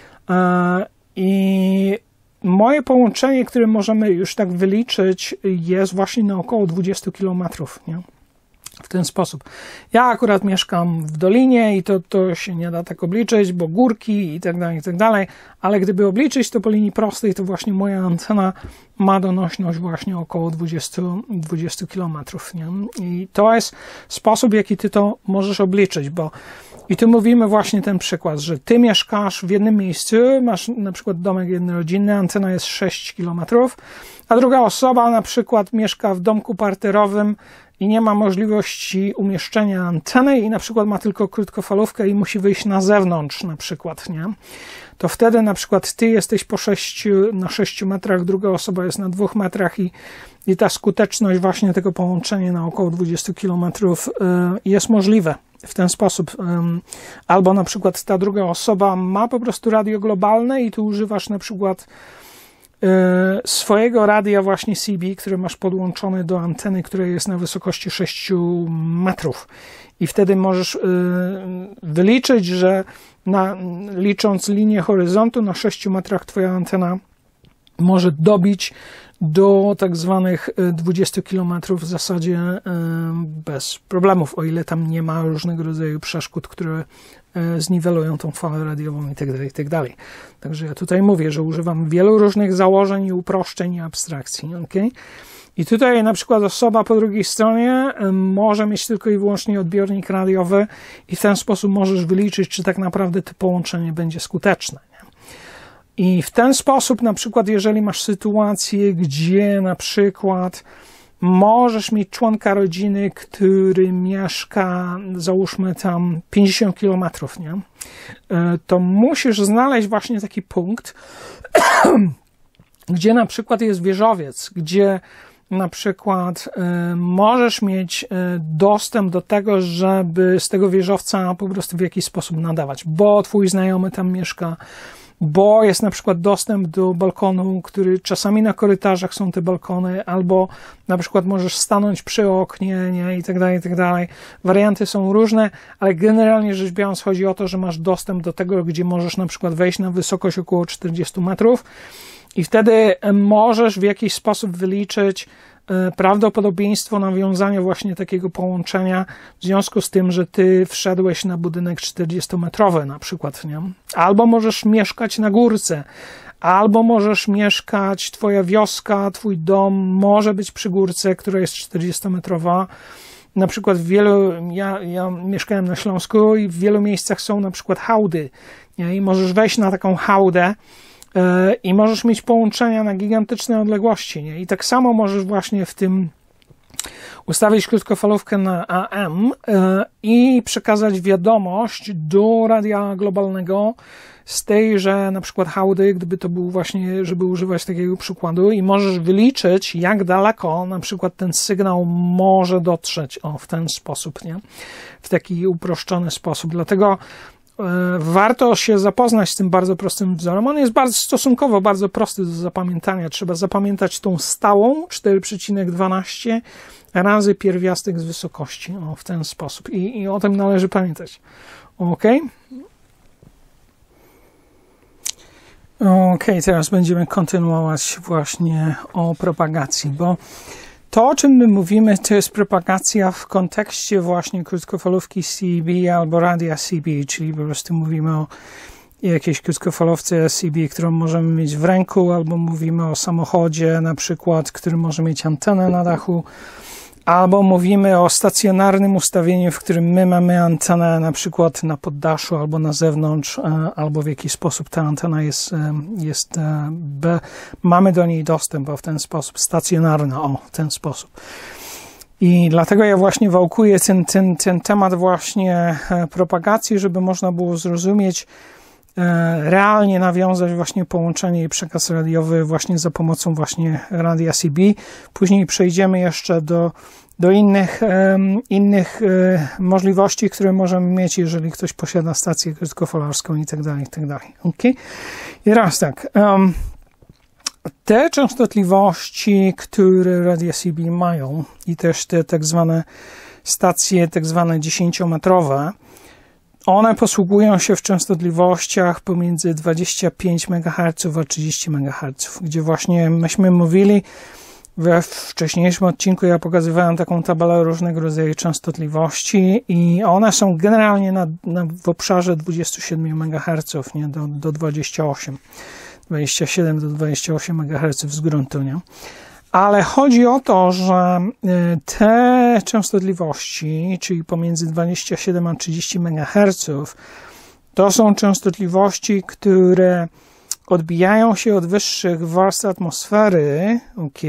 I moje połączenie, które możemy już tak wyliczyć, jest właśnie na około 20 km, nie? W ten sposób. Ja akurat mieszkam w dolinie i to się nie da tak obliczyć, bo górki i tak dalej, ale gdyby obliczyć to po linii prostej, to właśnie moja antena ma donośność właśnie około 20 km, nie? I to jest sposób, jaki ty to możesz obliczyć, bo i tu mówimy właśnie ten przykład, że ty mieszkasz w jednym miejscu, masz na przykład domek jednorodzinny, antena jest 6 km, a druga osoba na przykład mieszka w domku parterowym i nie ma możliwości umieszczenia anteny i na przykład ma tylko krótkofalówkę i musi wyjść na zewnątrz na przykład, nie? To wtedy na przykład ty jesteś na 6 metrach, druga osoba jest na 2 metrach i ta skuteczność właśnie tego połączenia na około 20 km jest możliwe w ten sposób. Albo na przykład ta druga osoba ma po prostu radio globalne i tu używasz na przykład swojego radia właśnie CB, które masz podłączone do anteny, która jest na wysokości 6 metrów. I wtedy możesz wyliczyć, że licząc linię horyzontu na 6 metrach twoja antena może dobić do tak zwanych 20 km w zasadzie bez problemów, o ile tam nie ma różnego rodzaju przeszkód, które zniwelują tą falę radiową itd., itd. Także ja tutaj mówię, że używam wielu różnych założeń i uproszczeń i abstrakcji. Okay? I tutaj na przykład osoba po drugiej stronie może mieć tylko i wyłącznie odbiornik radiowy i w ten sposób możesz wyliczyć, czy tak naprawdę to połączenie będzie skuteczne. Nie? I w ten sposób na przykład, jeżeli masz sytuację, gdzie na przykład możesz mieć członka rodziny, który mieszka, załóżmy tam 50 kilometrów, nie? To musisz znaleźć właśnie taki punkt, gdzie na przykład jest wieżowiec, gdzie na przykład możesz mieć dostęp do tego, żeby z tego wieżowca po prostu w jakiś sposób nadawać, bo twój znajomy tam mieszka, bo jest na przykład dostęp do balkonu, który czasami na korytarzach są te balkony, albo na przykład możesz stanąć przy oknie, nie, i tak dalej, i tak dalej. Warianty są różne, ale generalnie rzecz biorąc chodzi o to, że masz dostęp do tego, gdzie możesz na przykład wejść na wysokość około 40 metrów i wtedy możesz w jakiś sposób wyliczyć prawdopodobieństwo nawiązania właśnie takiego połączenia w związku z tym, że ty wszedłeś na budynek 40-metrowy na przykład, nie? Albo możesz mieszkać na górce, albo możesz mieszkać, twoja wioska, twój dom może być przy górce, która jest 40-metrowa. Na przykład ja mieszkałem na Śląsku i w wielu miejscach są na przykład hałdy, nie? I możesz wejść na taką hałdę i możesz mieć połączenia na gigantyczne odległości, nie? I tak samo możesz właśnie w tym ustawić krótkofalówkę na AM i przekazać wiadomość do radia globalnego z tejże na przykład hałdy, gdyby to był właśnie, żeby używać takiego przykładu, i możesz wyliczyć, jak daleko na przykład ten sygnał może dotrzeć w ten sposób, nie? W taki uproszczony sposób. Dlatego warto się zapoznać z tym bardzo prostym wzorem. On jest stosunkowo bardzo prosty do zapamiętania. Trzeba zapamiętać tą stałą 4,12 razy pierwiastek z wysokości. W ten sposób. I o tym należy pamiętać. Ok? Ok, teraz będziemy kontynuować właśnie o propagacji, bo to, o czym my mówimy, to jest propagacja w kontekście właśnie krótkofalówki CB albo radia CB, czyli po prostu mówimy o jakiejś krótkofalówce CB, którą możemy mieć w ręku, albo mówimy o samochodzie na przykład, który może mieć antenę na dachu, albo mówimy o stacjonarnym ustawieniu, w którym my mamy antenę na przykład na poddaszu albo na zewnątrz, albo w jakiś sposób ta antena mamy do niej dostęp, w ten sposób stacjonarna, w ten sposób. I dlatego ja właśnie wałkuję ten temat właśnie propagacji, żeby można było zrozumieć, realnie nawiązać właśnie połączenie i przekaz radiowy właśnie za pomocą właśnie radia CB. Później przejdziemy jeszcze do innych możliwości, które możemy mieć, jeżeli ktoś posiada stację krótkofalarską i tak dalej, i tak dalej. Okay? I teraz tak, te częstotliwości, które radia CB mają i też te tak zwane stacje, tak zwane 10-metrowe, one posługują się w częstotliwościach pomiędzy 25 MHz a 30 MHz, gdzie właśnie myśmy mówili, we wcześniejszym odcinku ja pokazywałem taką tabelę różnego rodzaju częstotliwości i one są generalnie w obszarze 27 MHz, nie? Do 27 do 28 MHz z gruntu, nie? Ale chodzi o to, że te częstotliwości, czyli pomiędzy 27 a 30 MHz, to są częstotliwości, które odbijają się od wyższych warstw atmosfery,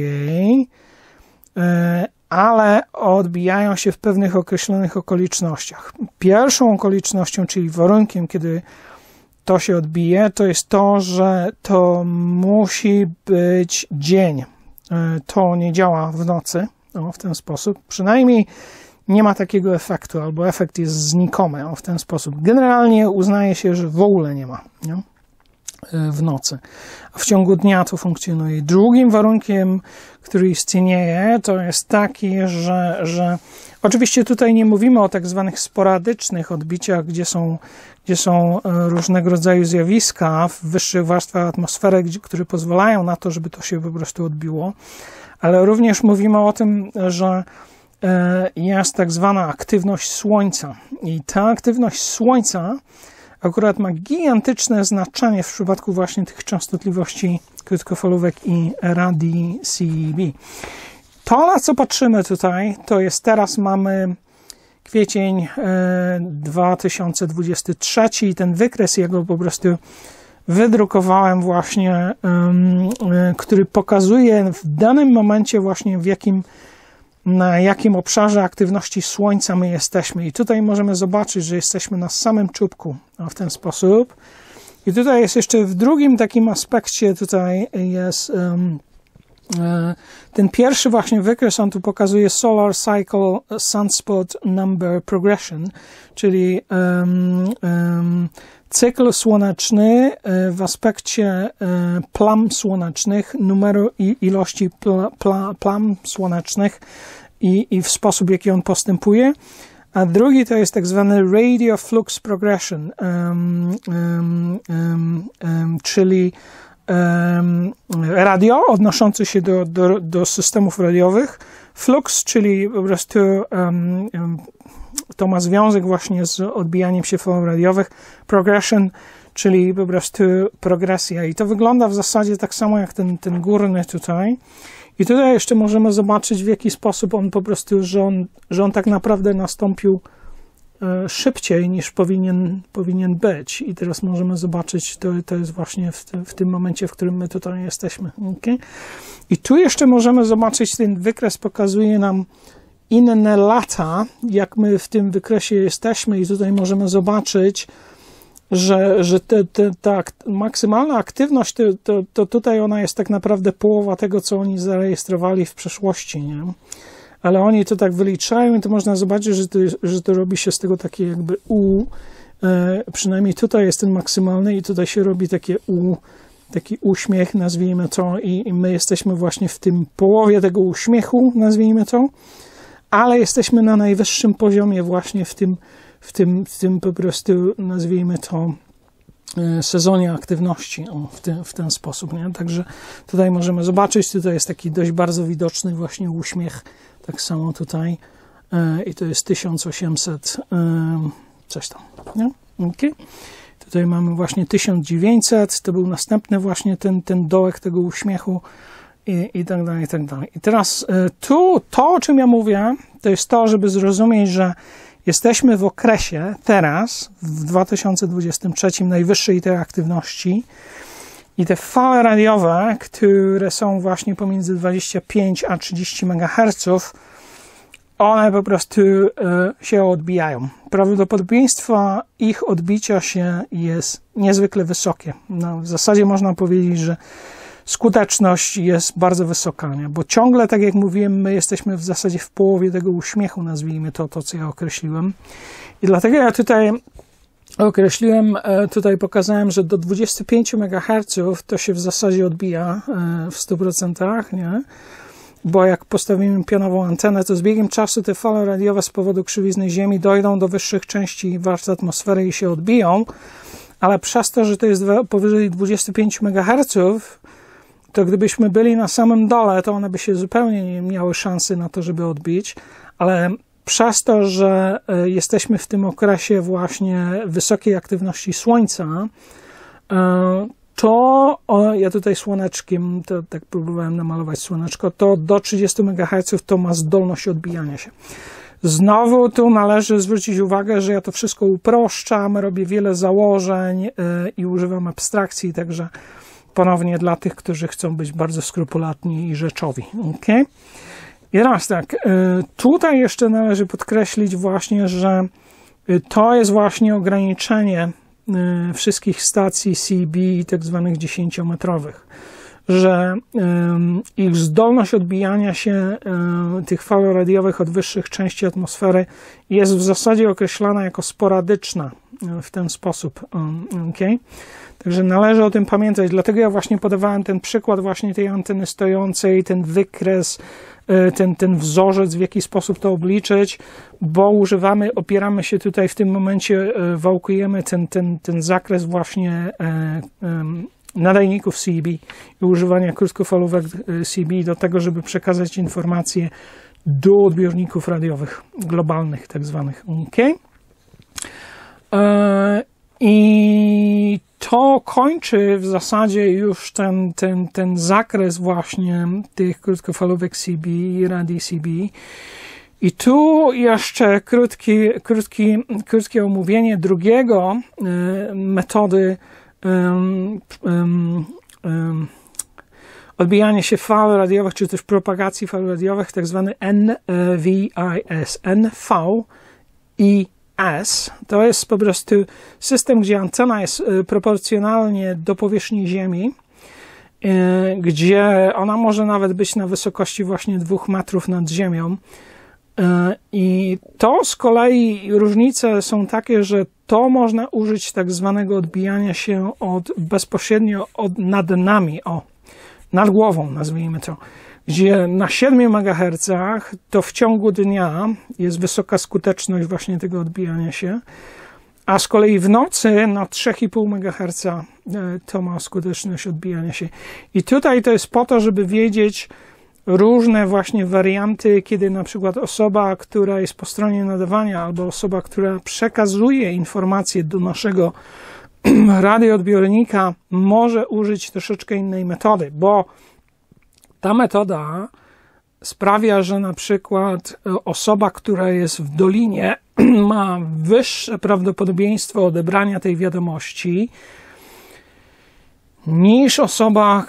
ale odbijają się w pewnych określonych okolicznościach. Pierwszą okolicznością, czyli warunkiem, kiedy to się odbije, to jest to, że to musi być dzień. To nie działa w nocy, w ten sposób. Przynajmniej nie ma takiego efektu, albo efekt jest znikomy, w ten sposób. Generalnie uznaje się, że w ogóle nie ma. Nie? w nocy. A w ciągu dnia to funkcjonuje. Drugim warunkiem, który istnieje, to jest taki, że oczywiście tutaj nie mówimy o tak zwanych sporadycznych odbiciach, gdzie są różnego rodzaju zjawiska w wyższych warstwach atmosfery, które pozwalają na to, żeby to się po prostu odbiło, ale również mówimy o tym, że jest tak zwana aktywność Słońca. I ta aktywność Słońca akurat ma gigantyczne znaczenie w przypadku właśnie tych częstotliwości krótkofalówek i radii CB. To, na co patrzymy tutaj, to jest teraz mamy kwiecień 2023 i ten wykres jego po prostu wydrukowałem właśnie, który pokazuje w danym momencie właśnie na jakim obszarze aktywności Słońca my jesteśmy. I tutaj możemy zobaczyć, że jesteśmy na samym czubku w ten sposób. I tutaj jest jeszcze w drugim takim aspekcie, tutaj jest ten pierwszy właśnie wykres, on tu pokazuje Solar Cycle Sunspot Number Progression, czyli cykl słoneczny w aspekcie plam słonecznych, numeru i ilości plam słonecznych i w sposób, w jaki on postępuje. A drugi to jest tak zwany Radio Flux Progression, czyli radio odnoszący się do systemów radiowych, flux, czyli po prostu to ma związek właśnie z odbijaniem się fal radiowych, progression, czyli po prostu progresja. I to wygląda w zasadzie tak samo jak ten górny tutaj. I tutaj jeszcze możemy zobaczyć, w jaki sposób on po prostu, że on tak naprawdę nastąpił szybciej niż powinien być. I teraz możemy zobaczyć, to jest właśnie w tym momencie, w którym my tutaj jesteśmy. Okay? I tu jeszcze możemy zobaczyć, ten wykres pokazuje nam inne lata, jak my w tym wykresie jesteśmy i tutaj możemy zobaczyć, że ta maksymalna aktywność, to tutaj ona jest tak naprawdę połowa tego, co oni zarejestrowali w przeszłości, nie? Ale oni to tak wyliczają i to można zobaczyć, że to robi się z tego takie jakby U, przynajmniej tutaj jest ten maksymalny i tutaj się robi takie U, taki uśmiech, nazwijmy to, i my jesteśmy właśnie w tym połowie tego uśmiechu, nazwijmy to, ale jesteśmy na najwyższym poziomie właśnie w tym po prostu, nazwijmy to, sezonie aktywności w ten sposób, nie? Także tutaj możemy zobaczyć, tutaj jest taki dość bardzo widoczny właśnie uśmiech, tak samo tutaj i to jest 1800 coś tam, nie? Okay. Tutaj mamy właśnie 1900, to był następny właśnie ten dołek tego uśmiechu i tak dalej, i tak dalej. I teraz tu to, o czym ja mówię, to jest to, żeby zrozumieć, że jesteśmy w okresie teraz, w 2023, najwyższej tej aktywności i te fale radiowe, które są właśnie pomiędzy 25 a 30 MHz, one po prostu się odbijają. Prawdopodobieństwo ich odbicia się jest niezwykle wysokie. No, w zasadzie można powiedzieć, że skuteczność jest bardzo wysoka, nie? Bo ciągle, tak jak mówiłem, my jesteśmy w zasadzie w połowie tego uśmiechu, nazwijmy to, co ja określiłem. I dlatego ja tutaj określiłem, tutaj pokazałem, że do 25 MHz to się w zasadzie odbija w 100%, nie? Bo jak postawimy pionową antenę, to z biegiem czasu te fale radiowe z powodu krzywizny Ziemi dojdą do wyższych części warstw atmosfery i się odbiją, ale przez to, że to jest powyżej 25 MHz, to gdybyśmy byli na samym dole, to one by się zupełnie nie miały szansy na to, żeby odbić, ale przez to, że jesteśmy w tym okresie właśnie wysokiej aktywności Słońca, to ja tutaj słoneczkiem, to tak próbowałem namalować słoneczko, to do 30 MHz to ma zdolność odbijania się. Znowu tu należy zwrócić uwagę, że ja to wszystko uproszczam, robię wiele założeń i używam abstrakcji, także ponownie dla tych, którzy chcą być bardzo skrupulatni i rzeczowi. Okay? I teraz tak, tutaj jeszcze należy podkreślić właśnie, że to jest właśnie ograniczenie wszystkich stacji CB, tak zwanych 10-metrowych, że ich zdolność odbijania się tych fal radiowych od wyższych części atmosfery jest w zasadzie określana jako sporadyczna w ten sposób. Okay? Także należy o tym pamiętać. Dlatego ja właśnie podawałem ten przykład właśnie tej anteny stojącej, ten wykres, ten wzorzec, w jaki sposób to obliczyć, bo opieramy się tutaj w tym momencie, wałkujemy ten zakres właśnie nadajników CB i używania krótkofalówek CB do tego, żeby przekazać informacje do odbiorników radiowych globalnych, tak zwanych. Okay? I to kończy w zasadzie już ten zakres właśnie tych krótkofalówek CB i radii CB. I tu jeszcze krótkie omówienie drugiego metody odbijania się fal radiowych, czy też propagacji fal radiowych, tak zwany NVIS. NVIS to jest po prostu system, gdzie antena jest proporcjonalnie do powierzchni Ziemi, gdzie ona może nawet być na wysokości właśnie 2 metrów nad ziemią. I to z kolei różnice są takie, że to można użyć tak zwanego odbijania się bezpośrednio nad nami, nad głową nazwijmy to, gdzie na 7 MHz to w ciągu dnia jest wysoka skuteczność właśnie tego odbijania się, a z kolei w nocy na 3,5 MHz to ma skuteczność odbijania się. I tutaj to jest po to, żeby wiedzieć różne właśnie warianty, kiedy na przykład osoba, która jest po stronie nadawania, albo osoba, która przekazuje informacje do naszego radioodbiornika, może użyć troszeczkę innej metody, bo ta metoda sprawia, że na przykład osoba, która jest w dolinie, ma wyższe prawdopodobieństwo odebrania tej wiadomości niż osoba,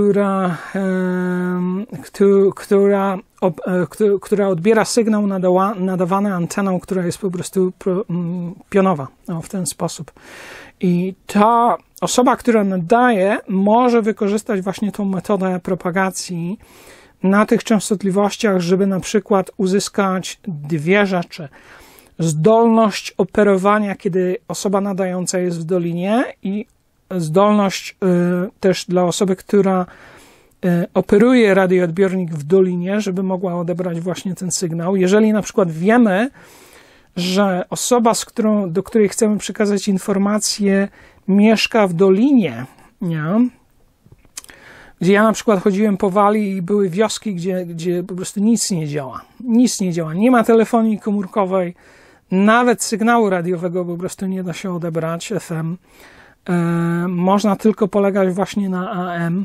która odbiera sygnał nadawany anteną, która jest po prostu pionowa, w ten sposób. I ta osoba, która nadaje, może wykorzystać właśnie tą metodę propagacji na tych częstotliwościach, żeby na przykład uzyskać dwie rzeczy. Zdolność operowania, kiedy osoba nadająca jest w dolinie, i zdolność też dla osoby, która operuje radioodbiornik w dolinie, żeby mogła odebrać właśnie ten sygnał. Jeżeli na przykład wiemy, że osoba, do której chcemy przekazać informację, mieszka w dolinie, nie? Gdzie ja na przykład chodziłem po Walii i były wioski, gdzie po prostu nic nie działa. Nic nie działa. Nie ma telefonii komórkowej, nawet sygnału radiowego po prostu nie da się odebrać FM. Można tylko polegać właśnie na AM.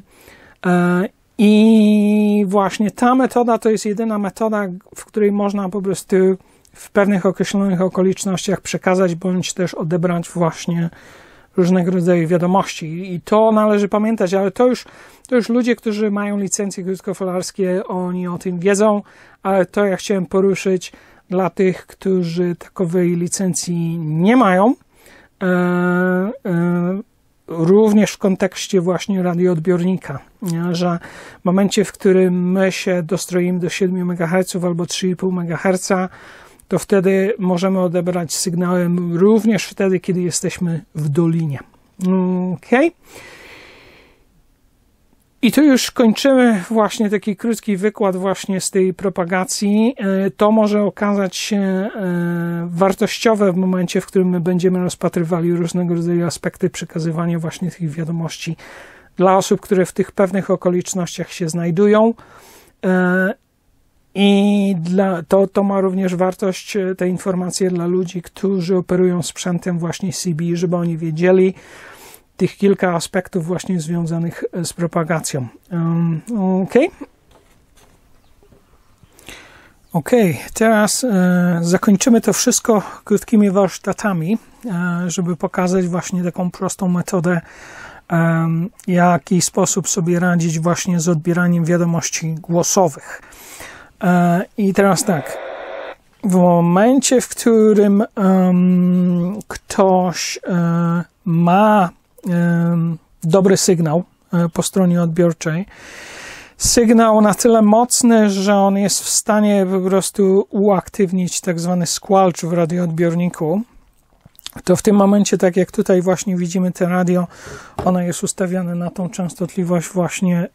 I właśnie ta metoda to jest jedyna metoda, w której można po prostu w pewnych określonych okolicznościach przekazać bądź też odebrać właśnie różnego rodzaju wiadomości. I to należy pamiętać, ale to już ludzie, którzy mają licencje krótkofalarskie, oni o tym wiedzą, ale to ja chciałem poruszyć dla tych, którzy takowej licencji nie mają, również w kontekście właśnie radioodbiornika, nie? Że w momencie, w którym my się dostroimy do 7 MHz albo 3,5 MHz, to wtedy możemy odebrać sygnałem również wtedy, kiedy jesteśmy w dolinie. Okay. I tu już kończymy właśnie taki krótki wykład właśnie z tej propagacji. To może okazać się wartościowe w momencie, w którym my będziemy rozpatrywali różnego rodzaju aspekty przekazywania właśnie tych wiadomości dla osób, które w tych pewnych okolicznościach się znajdują. I to ma również wartość, te informacje dla ludzi, którzy operują sprzętem właśnie CB, żeby oni wiedzieli tych kilka aspektów właśnie związanych z propagacją. Okej, teraz zakończymy to wszystko krótkimi warsztatami, żeby pokazać właśnie taką prostą metodę, w jaki sposób sobie radzić właśnie z odbieraniem wiadomości głosowych. I teraz tak, w momencie, w którym ktoś ma dobry sygnał po stronie odbiorczej. Sygnał na tyle mocny, że on jest w stanie po prostu uaktywnić tak zwany squelch w radioodbiorniku. To w tym momencie, tak jak tutaj właśnie widzimy te radio, ono jest ustawione na tą częstotliwość właśnie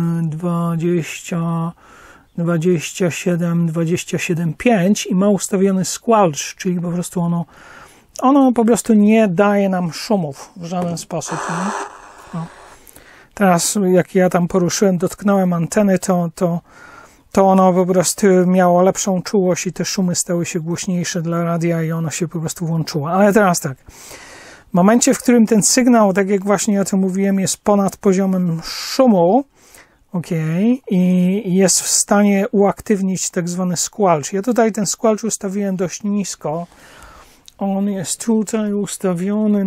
27,5 i ma ustawiony squelch, czyli po prostu ono po prostu nie daje nam szumów w żaden sposób. No. Teraz jak ja tam poruszyłem, dotknąłem anteny, to ono po prostu miało lepszą czułość i te szumy stały się głośniejsze dla radia i ono się po prostu włączyło. Ale teraz tak, w momencie, w którym ten sygnał, tak jak właśnie ja to mówiłem, jest ponad poziomem szumu, i jest w stanie uaktywnić tak zwany squelch. Ja tutaj ten squelch ustawiłem dość nisko. On jest tutaj ustawiony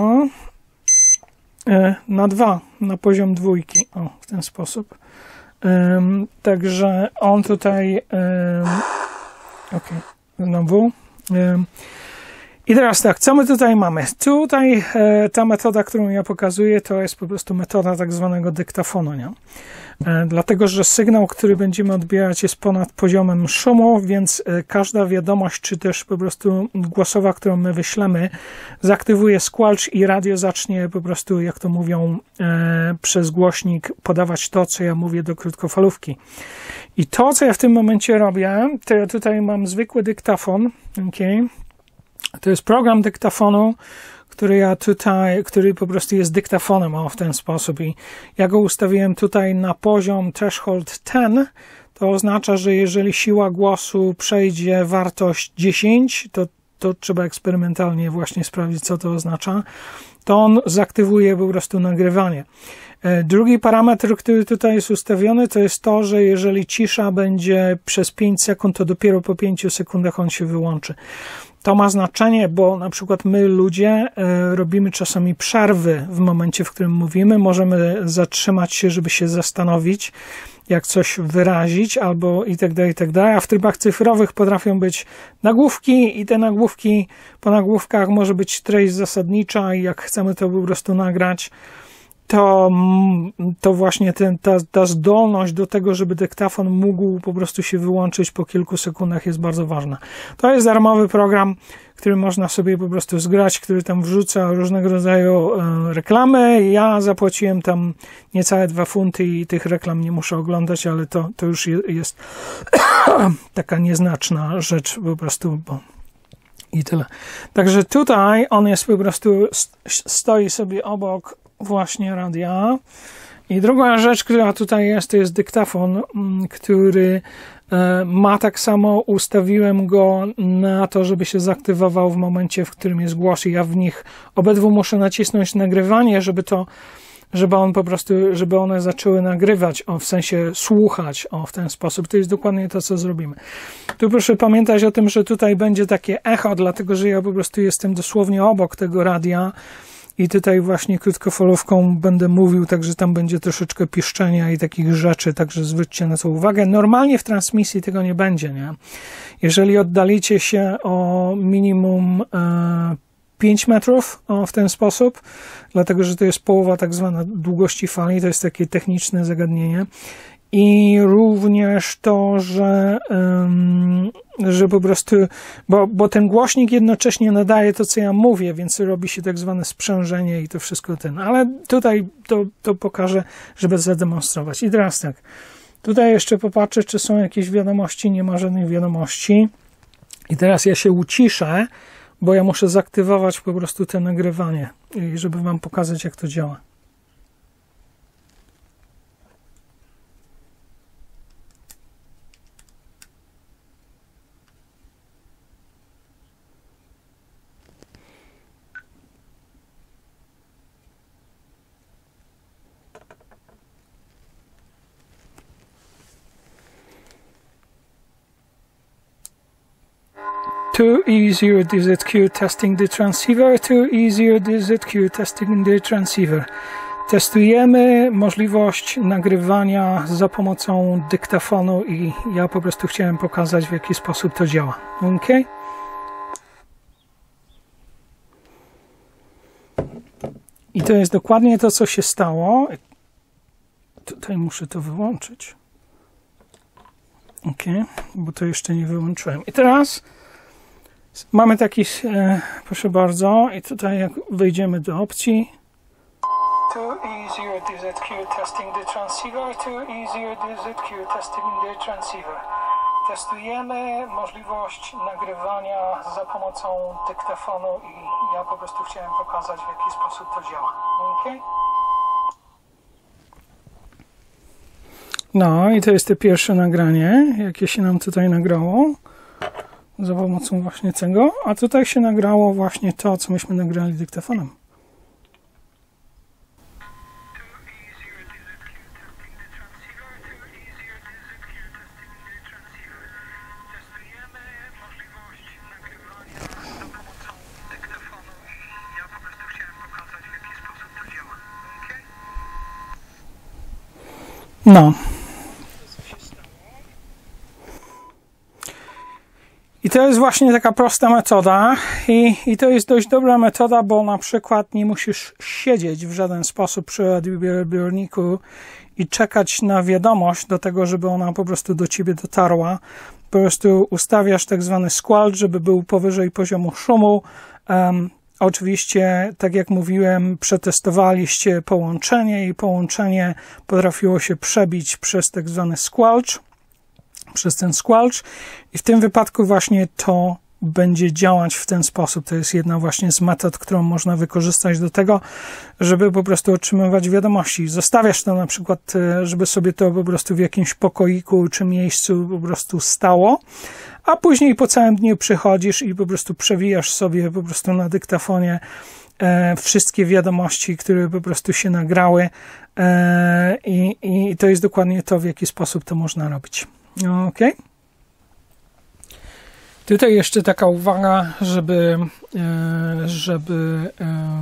na 2, na poziom 2. O, w ten sposób. Także on tutaj znowu i teraz tak, co my tutaj mamy? Tutaj ta metoda, którą ja pokazuję, to jest po prostu metoda tak zwanego dyktafonu, nie? Dlatego, że sygnał, który będziemy odbierać, jest ponad poziomem szumu, więc każda wiadomość, czy też po prostu głosowa, którą my wyślemy, zaktywuje squelch i radio zacznie po prostu, jak to mówią, przez głośnik podawać to, co ja mówię do krótkofalówki. I to, co ja w tym momencie robię, to ja tutaj mam zwykły dyktafon, To jest program dyktafonu, który po prostu jest dyktafonem w ten sposób i ja go ustawiłem tutaj na poziom threshold 10, to oznacza, że jeżeli siła głosu przejdzie wartość 10, to trzeba eksperymentalnie właśnie sprawdzić, co to oznacza, to on zaktywuje po prostu nagrywanie. Drugi parametr, który tutaj jest ustawiony, to jest to, że jeżeli cisza będzie przez 5 sekund, to dopiero po 5 sekundach on się wyłączy. To ma znaczenie, bo na przykład my ludzie robimy czasami przerwy w momencie, w którym mówimy. Możemy zatrzymać się, żeby się zastanowić, jak coś wyrazić, albo i tak dalej, a w trybach cyfrowych potrafią być nagłówki i te nagłówki, po nagłówkach może być treść zasadnicza i jak chcemy to po prostu nagrać, to właśnie ta zdolność do tego, żeby dyktafon mógł po prostu się wyłączyć po kilku sekundach jest bardzo ważna. To jest darmowy program, który można sobie po prostu zgrać, który tam wrzuca różnego rodzaju reklamy. Ja zapłaciłem tam niecałe 2 funty i tych reklam nie muszę oglądać, ale to już jest taka nieznaczna rzecz po prostu, i tyle. Także tutaj on jest po prostu, stoi sobie obok właśnie radia. I druga rzecz, która tutaj jest, to jest dyktafon, który ma tak samo, ustawiłem go na to, żeby się zaktywował w momencie, w którym jest głos i ja w nich obydwu muszę nacisnąć nagrywanie, żeby on po prostu, żeby one zaczęły nagrywać, w sensie słuchać, w ten sposób. To jest dokładnie to, co zrobimy. Tu proszę pamiętać o tym, że tutaj będzie takie echo, dlatego, że ja po prostu jestem dosłownie obok tego radia i tutaj właśnie krótkofalówką będę mówił, także tam będzie troszeczkę piszczenia i takich rzeczy, także zwróćcie na to uwagę. Normalnie w transmisji tego nie będzie, nie? Jeżeli oddalicie się o minimum 5 metrów w ten sposób, dlatego, że to jest połowa tak zwana długości fali, to jest takie techniczne zagadnienie. I również to, że po prostu, bo ten głośnik jednocześnie nadaje to, co ja mówię, więc robi się tak zwane sprzężenie i to wszystko ale tutaj to pokażę, żeby zademonstrować. I teraz tak, tutaj jeszcze popatrzę, czy są jakieś wiadomości, nie ma żadnych wiadomości. I teraz ja się uciszę, bo ja muszę zaktywować po prostu to nagrywanie, żeby wam pokazać, jak to działa. To easier DZQ testing the transceiver, to easier DZQ testing the transceiver. Testujemy możliwość nagrywania za pomocą dyktafonu i ja po prostu chciałem pokazać, w jaki sposób to działa. Ok? I to jest dokładnie to, co się stało. tutaj muszę to wyłączyć. Ok, bo to jeszcze nie wyłączyłem. I teraz mamy taki, proszę bardzo, i tutaj jak wejdziemy do opcji to easier DZQ testing the transceiver, to easier DZQ testing the transceiver. Testujemy możliwość nagrywania za pomocą dyktafonu i ja po prostu chciałem pokazać, w jaki sposób to działa. Okay? No i to jest to pierwsze nagranie, jakie się nam tutaj nagrało za pomocą właśnie tego, a tutaj się nagrało właśnie to, co myśmy nagrali dyktafonem. No. I to jest właśnie taka prosta metoda i to jest dość dobra metoda, bo na przykład nie musisz siedzieć w żaden sposób przy odbiorniku i czekać na wiadomość do tego, żeby ona po prostu do ciebie dotarła. Po prostu ustawiasz tak zwany squelch, żeby był powyżej poziomu szumu. Oczywiście, tak jak mówiłem, przetestowaliście połączenie i połączenie potrafiło się przebić przez tak zwany squelch, przez ten squelch i w tym wypadku właśnie to będzie działać w ten sposób. To jest jedna właśnie z metod, którą można wykorzystać do tego, żeby po prostu otrzymywać wiadomości. Zostawiasz to na przykład, żeby sobie to po prostu w jakimś pokoiku czy miejscu po prostu stało, a później po całym dniu przychodzisz i po prostu przewijasz sobie po prostu na dyktafonie wszystkie wiadomości, które po prostu się nagrały i to jest dokładnie to, w jaki sposób to można robić. Ok. Tutaj jeszcze taka uwaga, żeby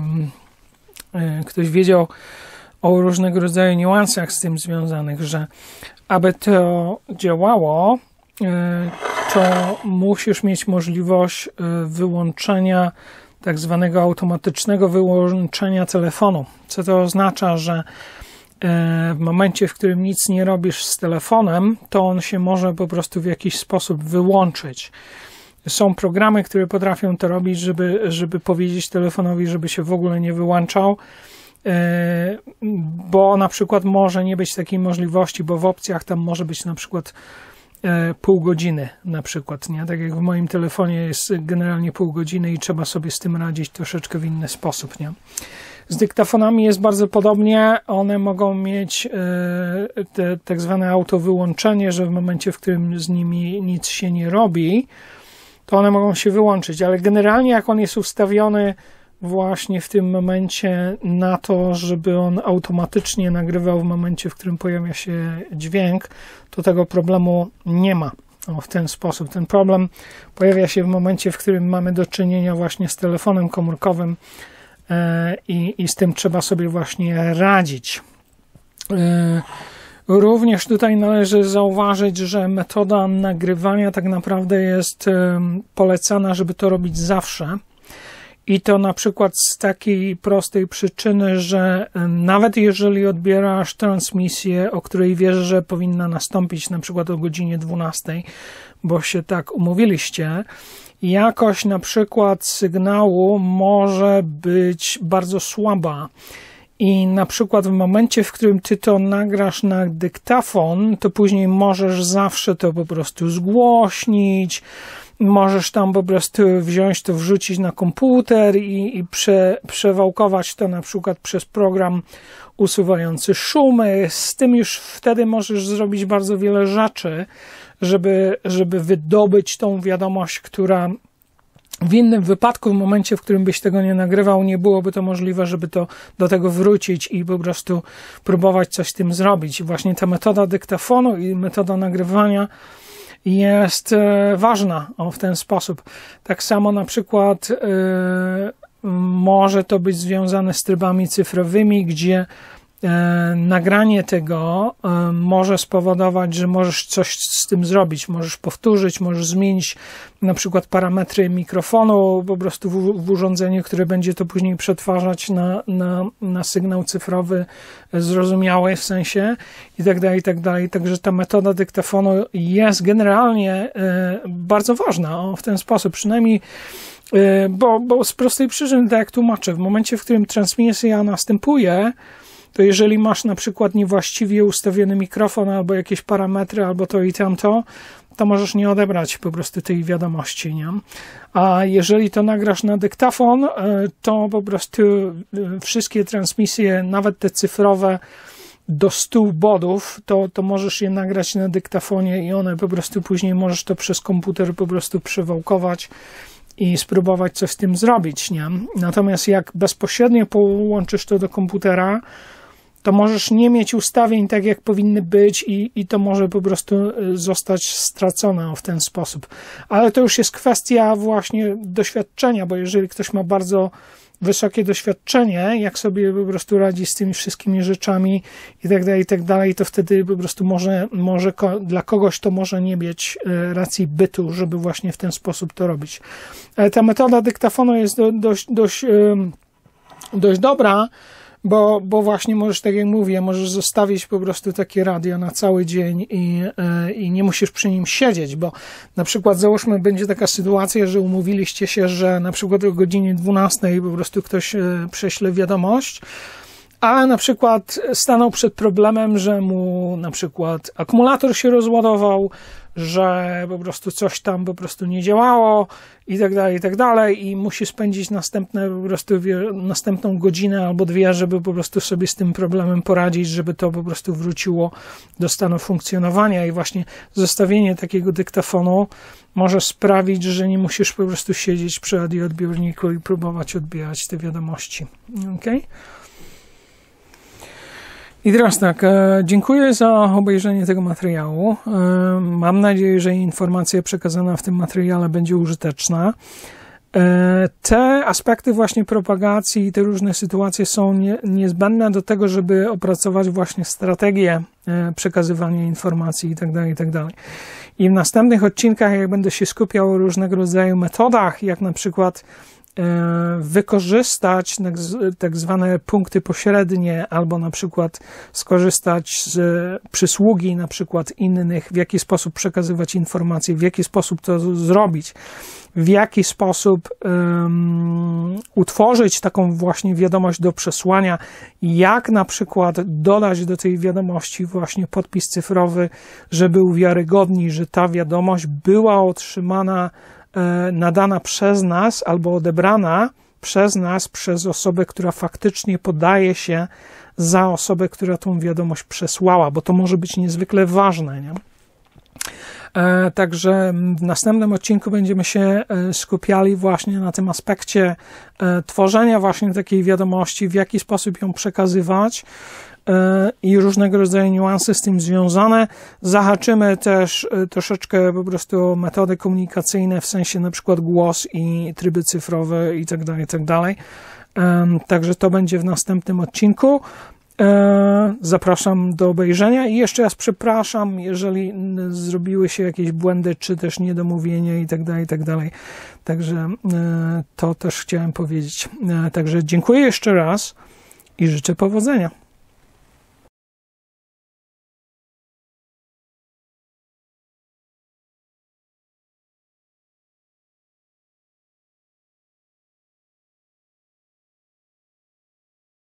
ktoś wiedział o różnego rodzaju niuansach z tym związanych, że aby to działało, to musisz mieć możliwość wyłączenia tak zwanego automatycznego wyłączenia telefonu. Co to oznacza, że w momencie, w którym nic nie robisz z telefonem, to on się może po prostu w jakiś sposób wyłączyć. Są programy, które potrafią to robić, żeby powiedzieć telefonowi, żeby się w ogóle nie wyłączał, bo na przykład może nie być takiej możliwości, bo w opcjach tam może być na przykład pół godziny na przykład, nie? Tak jak w moim telefonie jest generalnie pół godziny i trzeba sobie z tym radzić troszeczkę w inny sposób, nie? Z dyktafonami jest bardzo podobnie, one mogą mieć te tak zwane autowyłączenie, że w momencie, w którym z nimi nic się nie robi, to one mogą się wyłączyć, ale generalnie jak on jest ustawiony właśnie w tym momencie na to, żeby on automatycznie nagrywał w momencie, w którym pojawia się dźwięk, to tego problemu nie ma. W ten sposób. Ten problem pojawia się w momencie, w którym mamy do czynienia właśnie z telefonem komórkowym i z tym trzeba sobie właśnie radzić. Również tutaj należy zauważyć, że metoda nagrywania tak naprawdę jest polecana, żeby to robić zawsze. I to na przykład z takiej prostej przyczyny, że nawet jeżeli odbierasz transmisję, o której wiesz, że powinna nastąpić na przykład o godzinie 12, bo się tak umówiliście, jakość na przykład sygnału może być bardzo słaba. I na przykład w momencie, w którym ty to nagrasz na dyktafon, to później możesz zawsze to po prostu zgłośnić, możesz tam po prostu wziąć to, wrzucić na komputer i przewałkować to na przykład przez program usuwający szumy. Z tym już wtedy możesz zrobić bardzo wiele rzeczy, żeby wydobyć tą wiadomość, która w innym wypadku, w momencie, w którym byś tego nie nagrywał, nie byłoby to możliwe, żeby to do tego wrócić i po prostu próbować coś z tym zrobić. I właśnie ta metoda dyktafonu i metoda nagrywania jest ważna w ten sposób. Tak samo na przykład może to być związane z trybami cyfrowymi, gdzie nagranie tego może spowodować, że możesz coś z tym zrobić, możesz powtórzyć, możesz zmienić na przykład parametry mikrofonu po prostu w urządzeniu, które będzie to później przetwarzać na sygnał cyfrowy zrozumiały w sensie i tak dalej. Także ta metoda dyktafonu jest generalnie bardzo ważna w ten sposób, przynajmniej bo z prostej przyczyny, tak jak tłumaczę, w momencie, w którym transmisja następuje, to jeżeli masz na przykład niewłaściwie ustawiony mikrofon albo jakieś parametry, albo to i tamto, to możesz nie odebrać po prostu tej wiadomości, nie? A jeżeli to nagrasz na dyktafon, to po prostu wszystkie transmisje, nawet te cyfrowe, do 100 bodów, to możesz je nagrać na dyktafonie i one po prostu później możesz to przez komputer po prostu przewałkować i spróbować coś z tym zrobić, nie? Natomiast jak bezpośrednio połączysz to do komputera, to możesz nie mieć ustawień tak, jak powinny być i to może po prostu zostać stracone w ten sposób. Ale to już jest kwestia właśnie doświadczenia, bo jeżeli ktoś ma bardzo wysokie doświadczenie, jak sobie po prostu radzi z tymi wszystkimi rzeczami i tak dalej, to wtedy po prostu może dla kogoś to może nie mieć racji bytu, żeby właśnie w ten sposób to robić. Ale ta metoda dyktafonu jest dość dobra, bo właśnie możesz, tak jak mówię, możesz zostawić po prostu takie radio na cały dzień i nie musisz przy nim siedzieć, bo na przykład załóżmy, będzie taka sytuacja, że umówiliście się, że na przykład o godzinie 12 po prostu ktoś prześle wiadomość, ale na przykład stanął przed problemem, że mu na przykład akumulator się rozładował, że po prostu coś tam po prostu nie działało i tak dalej i musi spędzić następną godzinę albo dwie, żeby po prostu sobie z tym problemem poradzić, żeby to po prostu wróciło do stanu funkcjonowania i właśnie zostawienie takiego dyktafonu może sprawić, że nie musisz po prostu siedzieć przy radioodbiorniku i próbować odbierać te wiadomości. Okay? I teraz tak, dziękuję za obejrzenie tego materiału. Mam nadzieję, że informacja przekazana w tym materiale będzie użyteczna. Te aspekty właśnie propagacji i te różne sytuacje są niezbędne do tego, żeby opracować właśnie strategię przekazywania informacji itd. I w następnych odcinkach, jak będę się skupiał o różnego rodzaju metodach, jak na przykład wykorzystać tak zwane punkty pośrednie albo na przykład skorzystać z przysługi na przykład innych, w jaki sposób przekazywać informacje, w jaki sposób to zrobić, w jaki sposób utworzyć taką właśnie wiadomość do przesłania, jak na przykład dodać do tej wiadomości właśnie podpis cyfrowy, żeby uwiarygodnić, że ta wiadomość była otrzymana, nadana przez nas albo odebrana przez nas, przez osobę, która faktycznie podaje się za osobę, która tą wiadomość przesłała, bo to może być niezwykle ważne, nie? Także w następnym odcinku będziemy się skupiali właśnie na tym aspekcie tworzenia właśnie takiej wiadomości, w jaki sposób ją przekazywać i różnego rodzaju niuanse z tym związane. Zahaczymy też troszeczkę po prostu metody komunikacyjne, w sensie na przykład głos i tryby cyfrowe i tak dalej. Także to będzie w następnym odcinku. Zapraszam do obejrzenia i jeszcze raz przepraszam, jeżeli zrobiły się jakieś błędy, czy też niedomówienia i tak dalej. Także to też chciałem powiedzieć. Także dziękuję jeszcze raz i życzę powodzenia.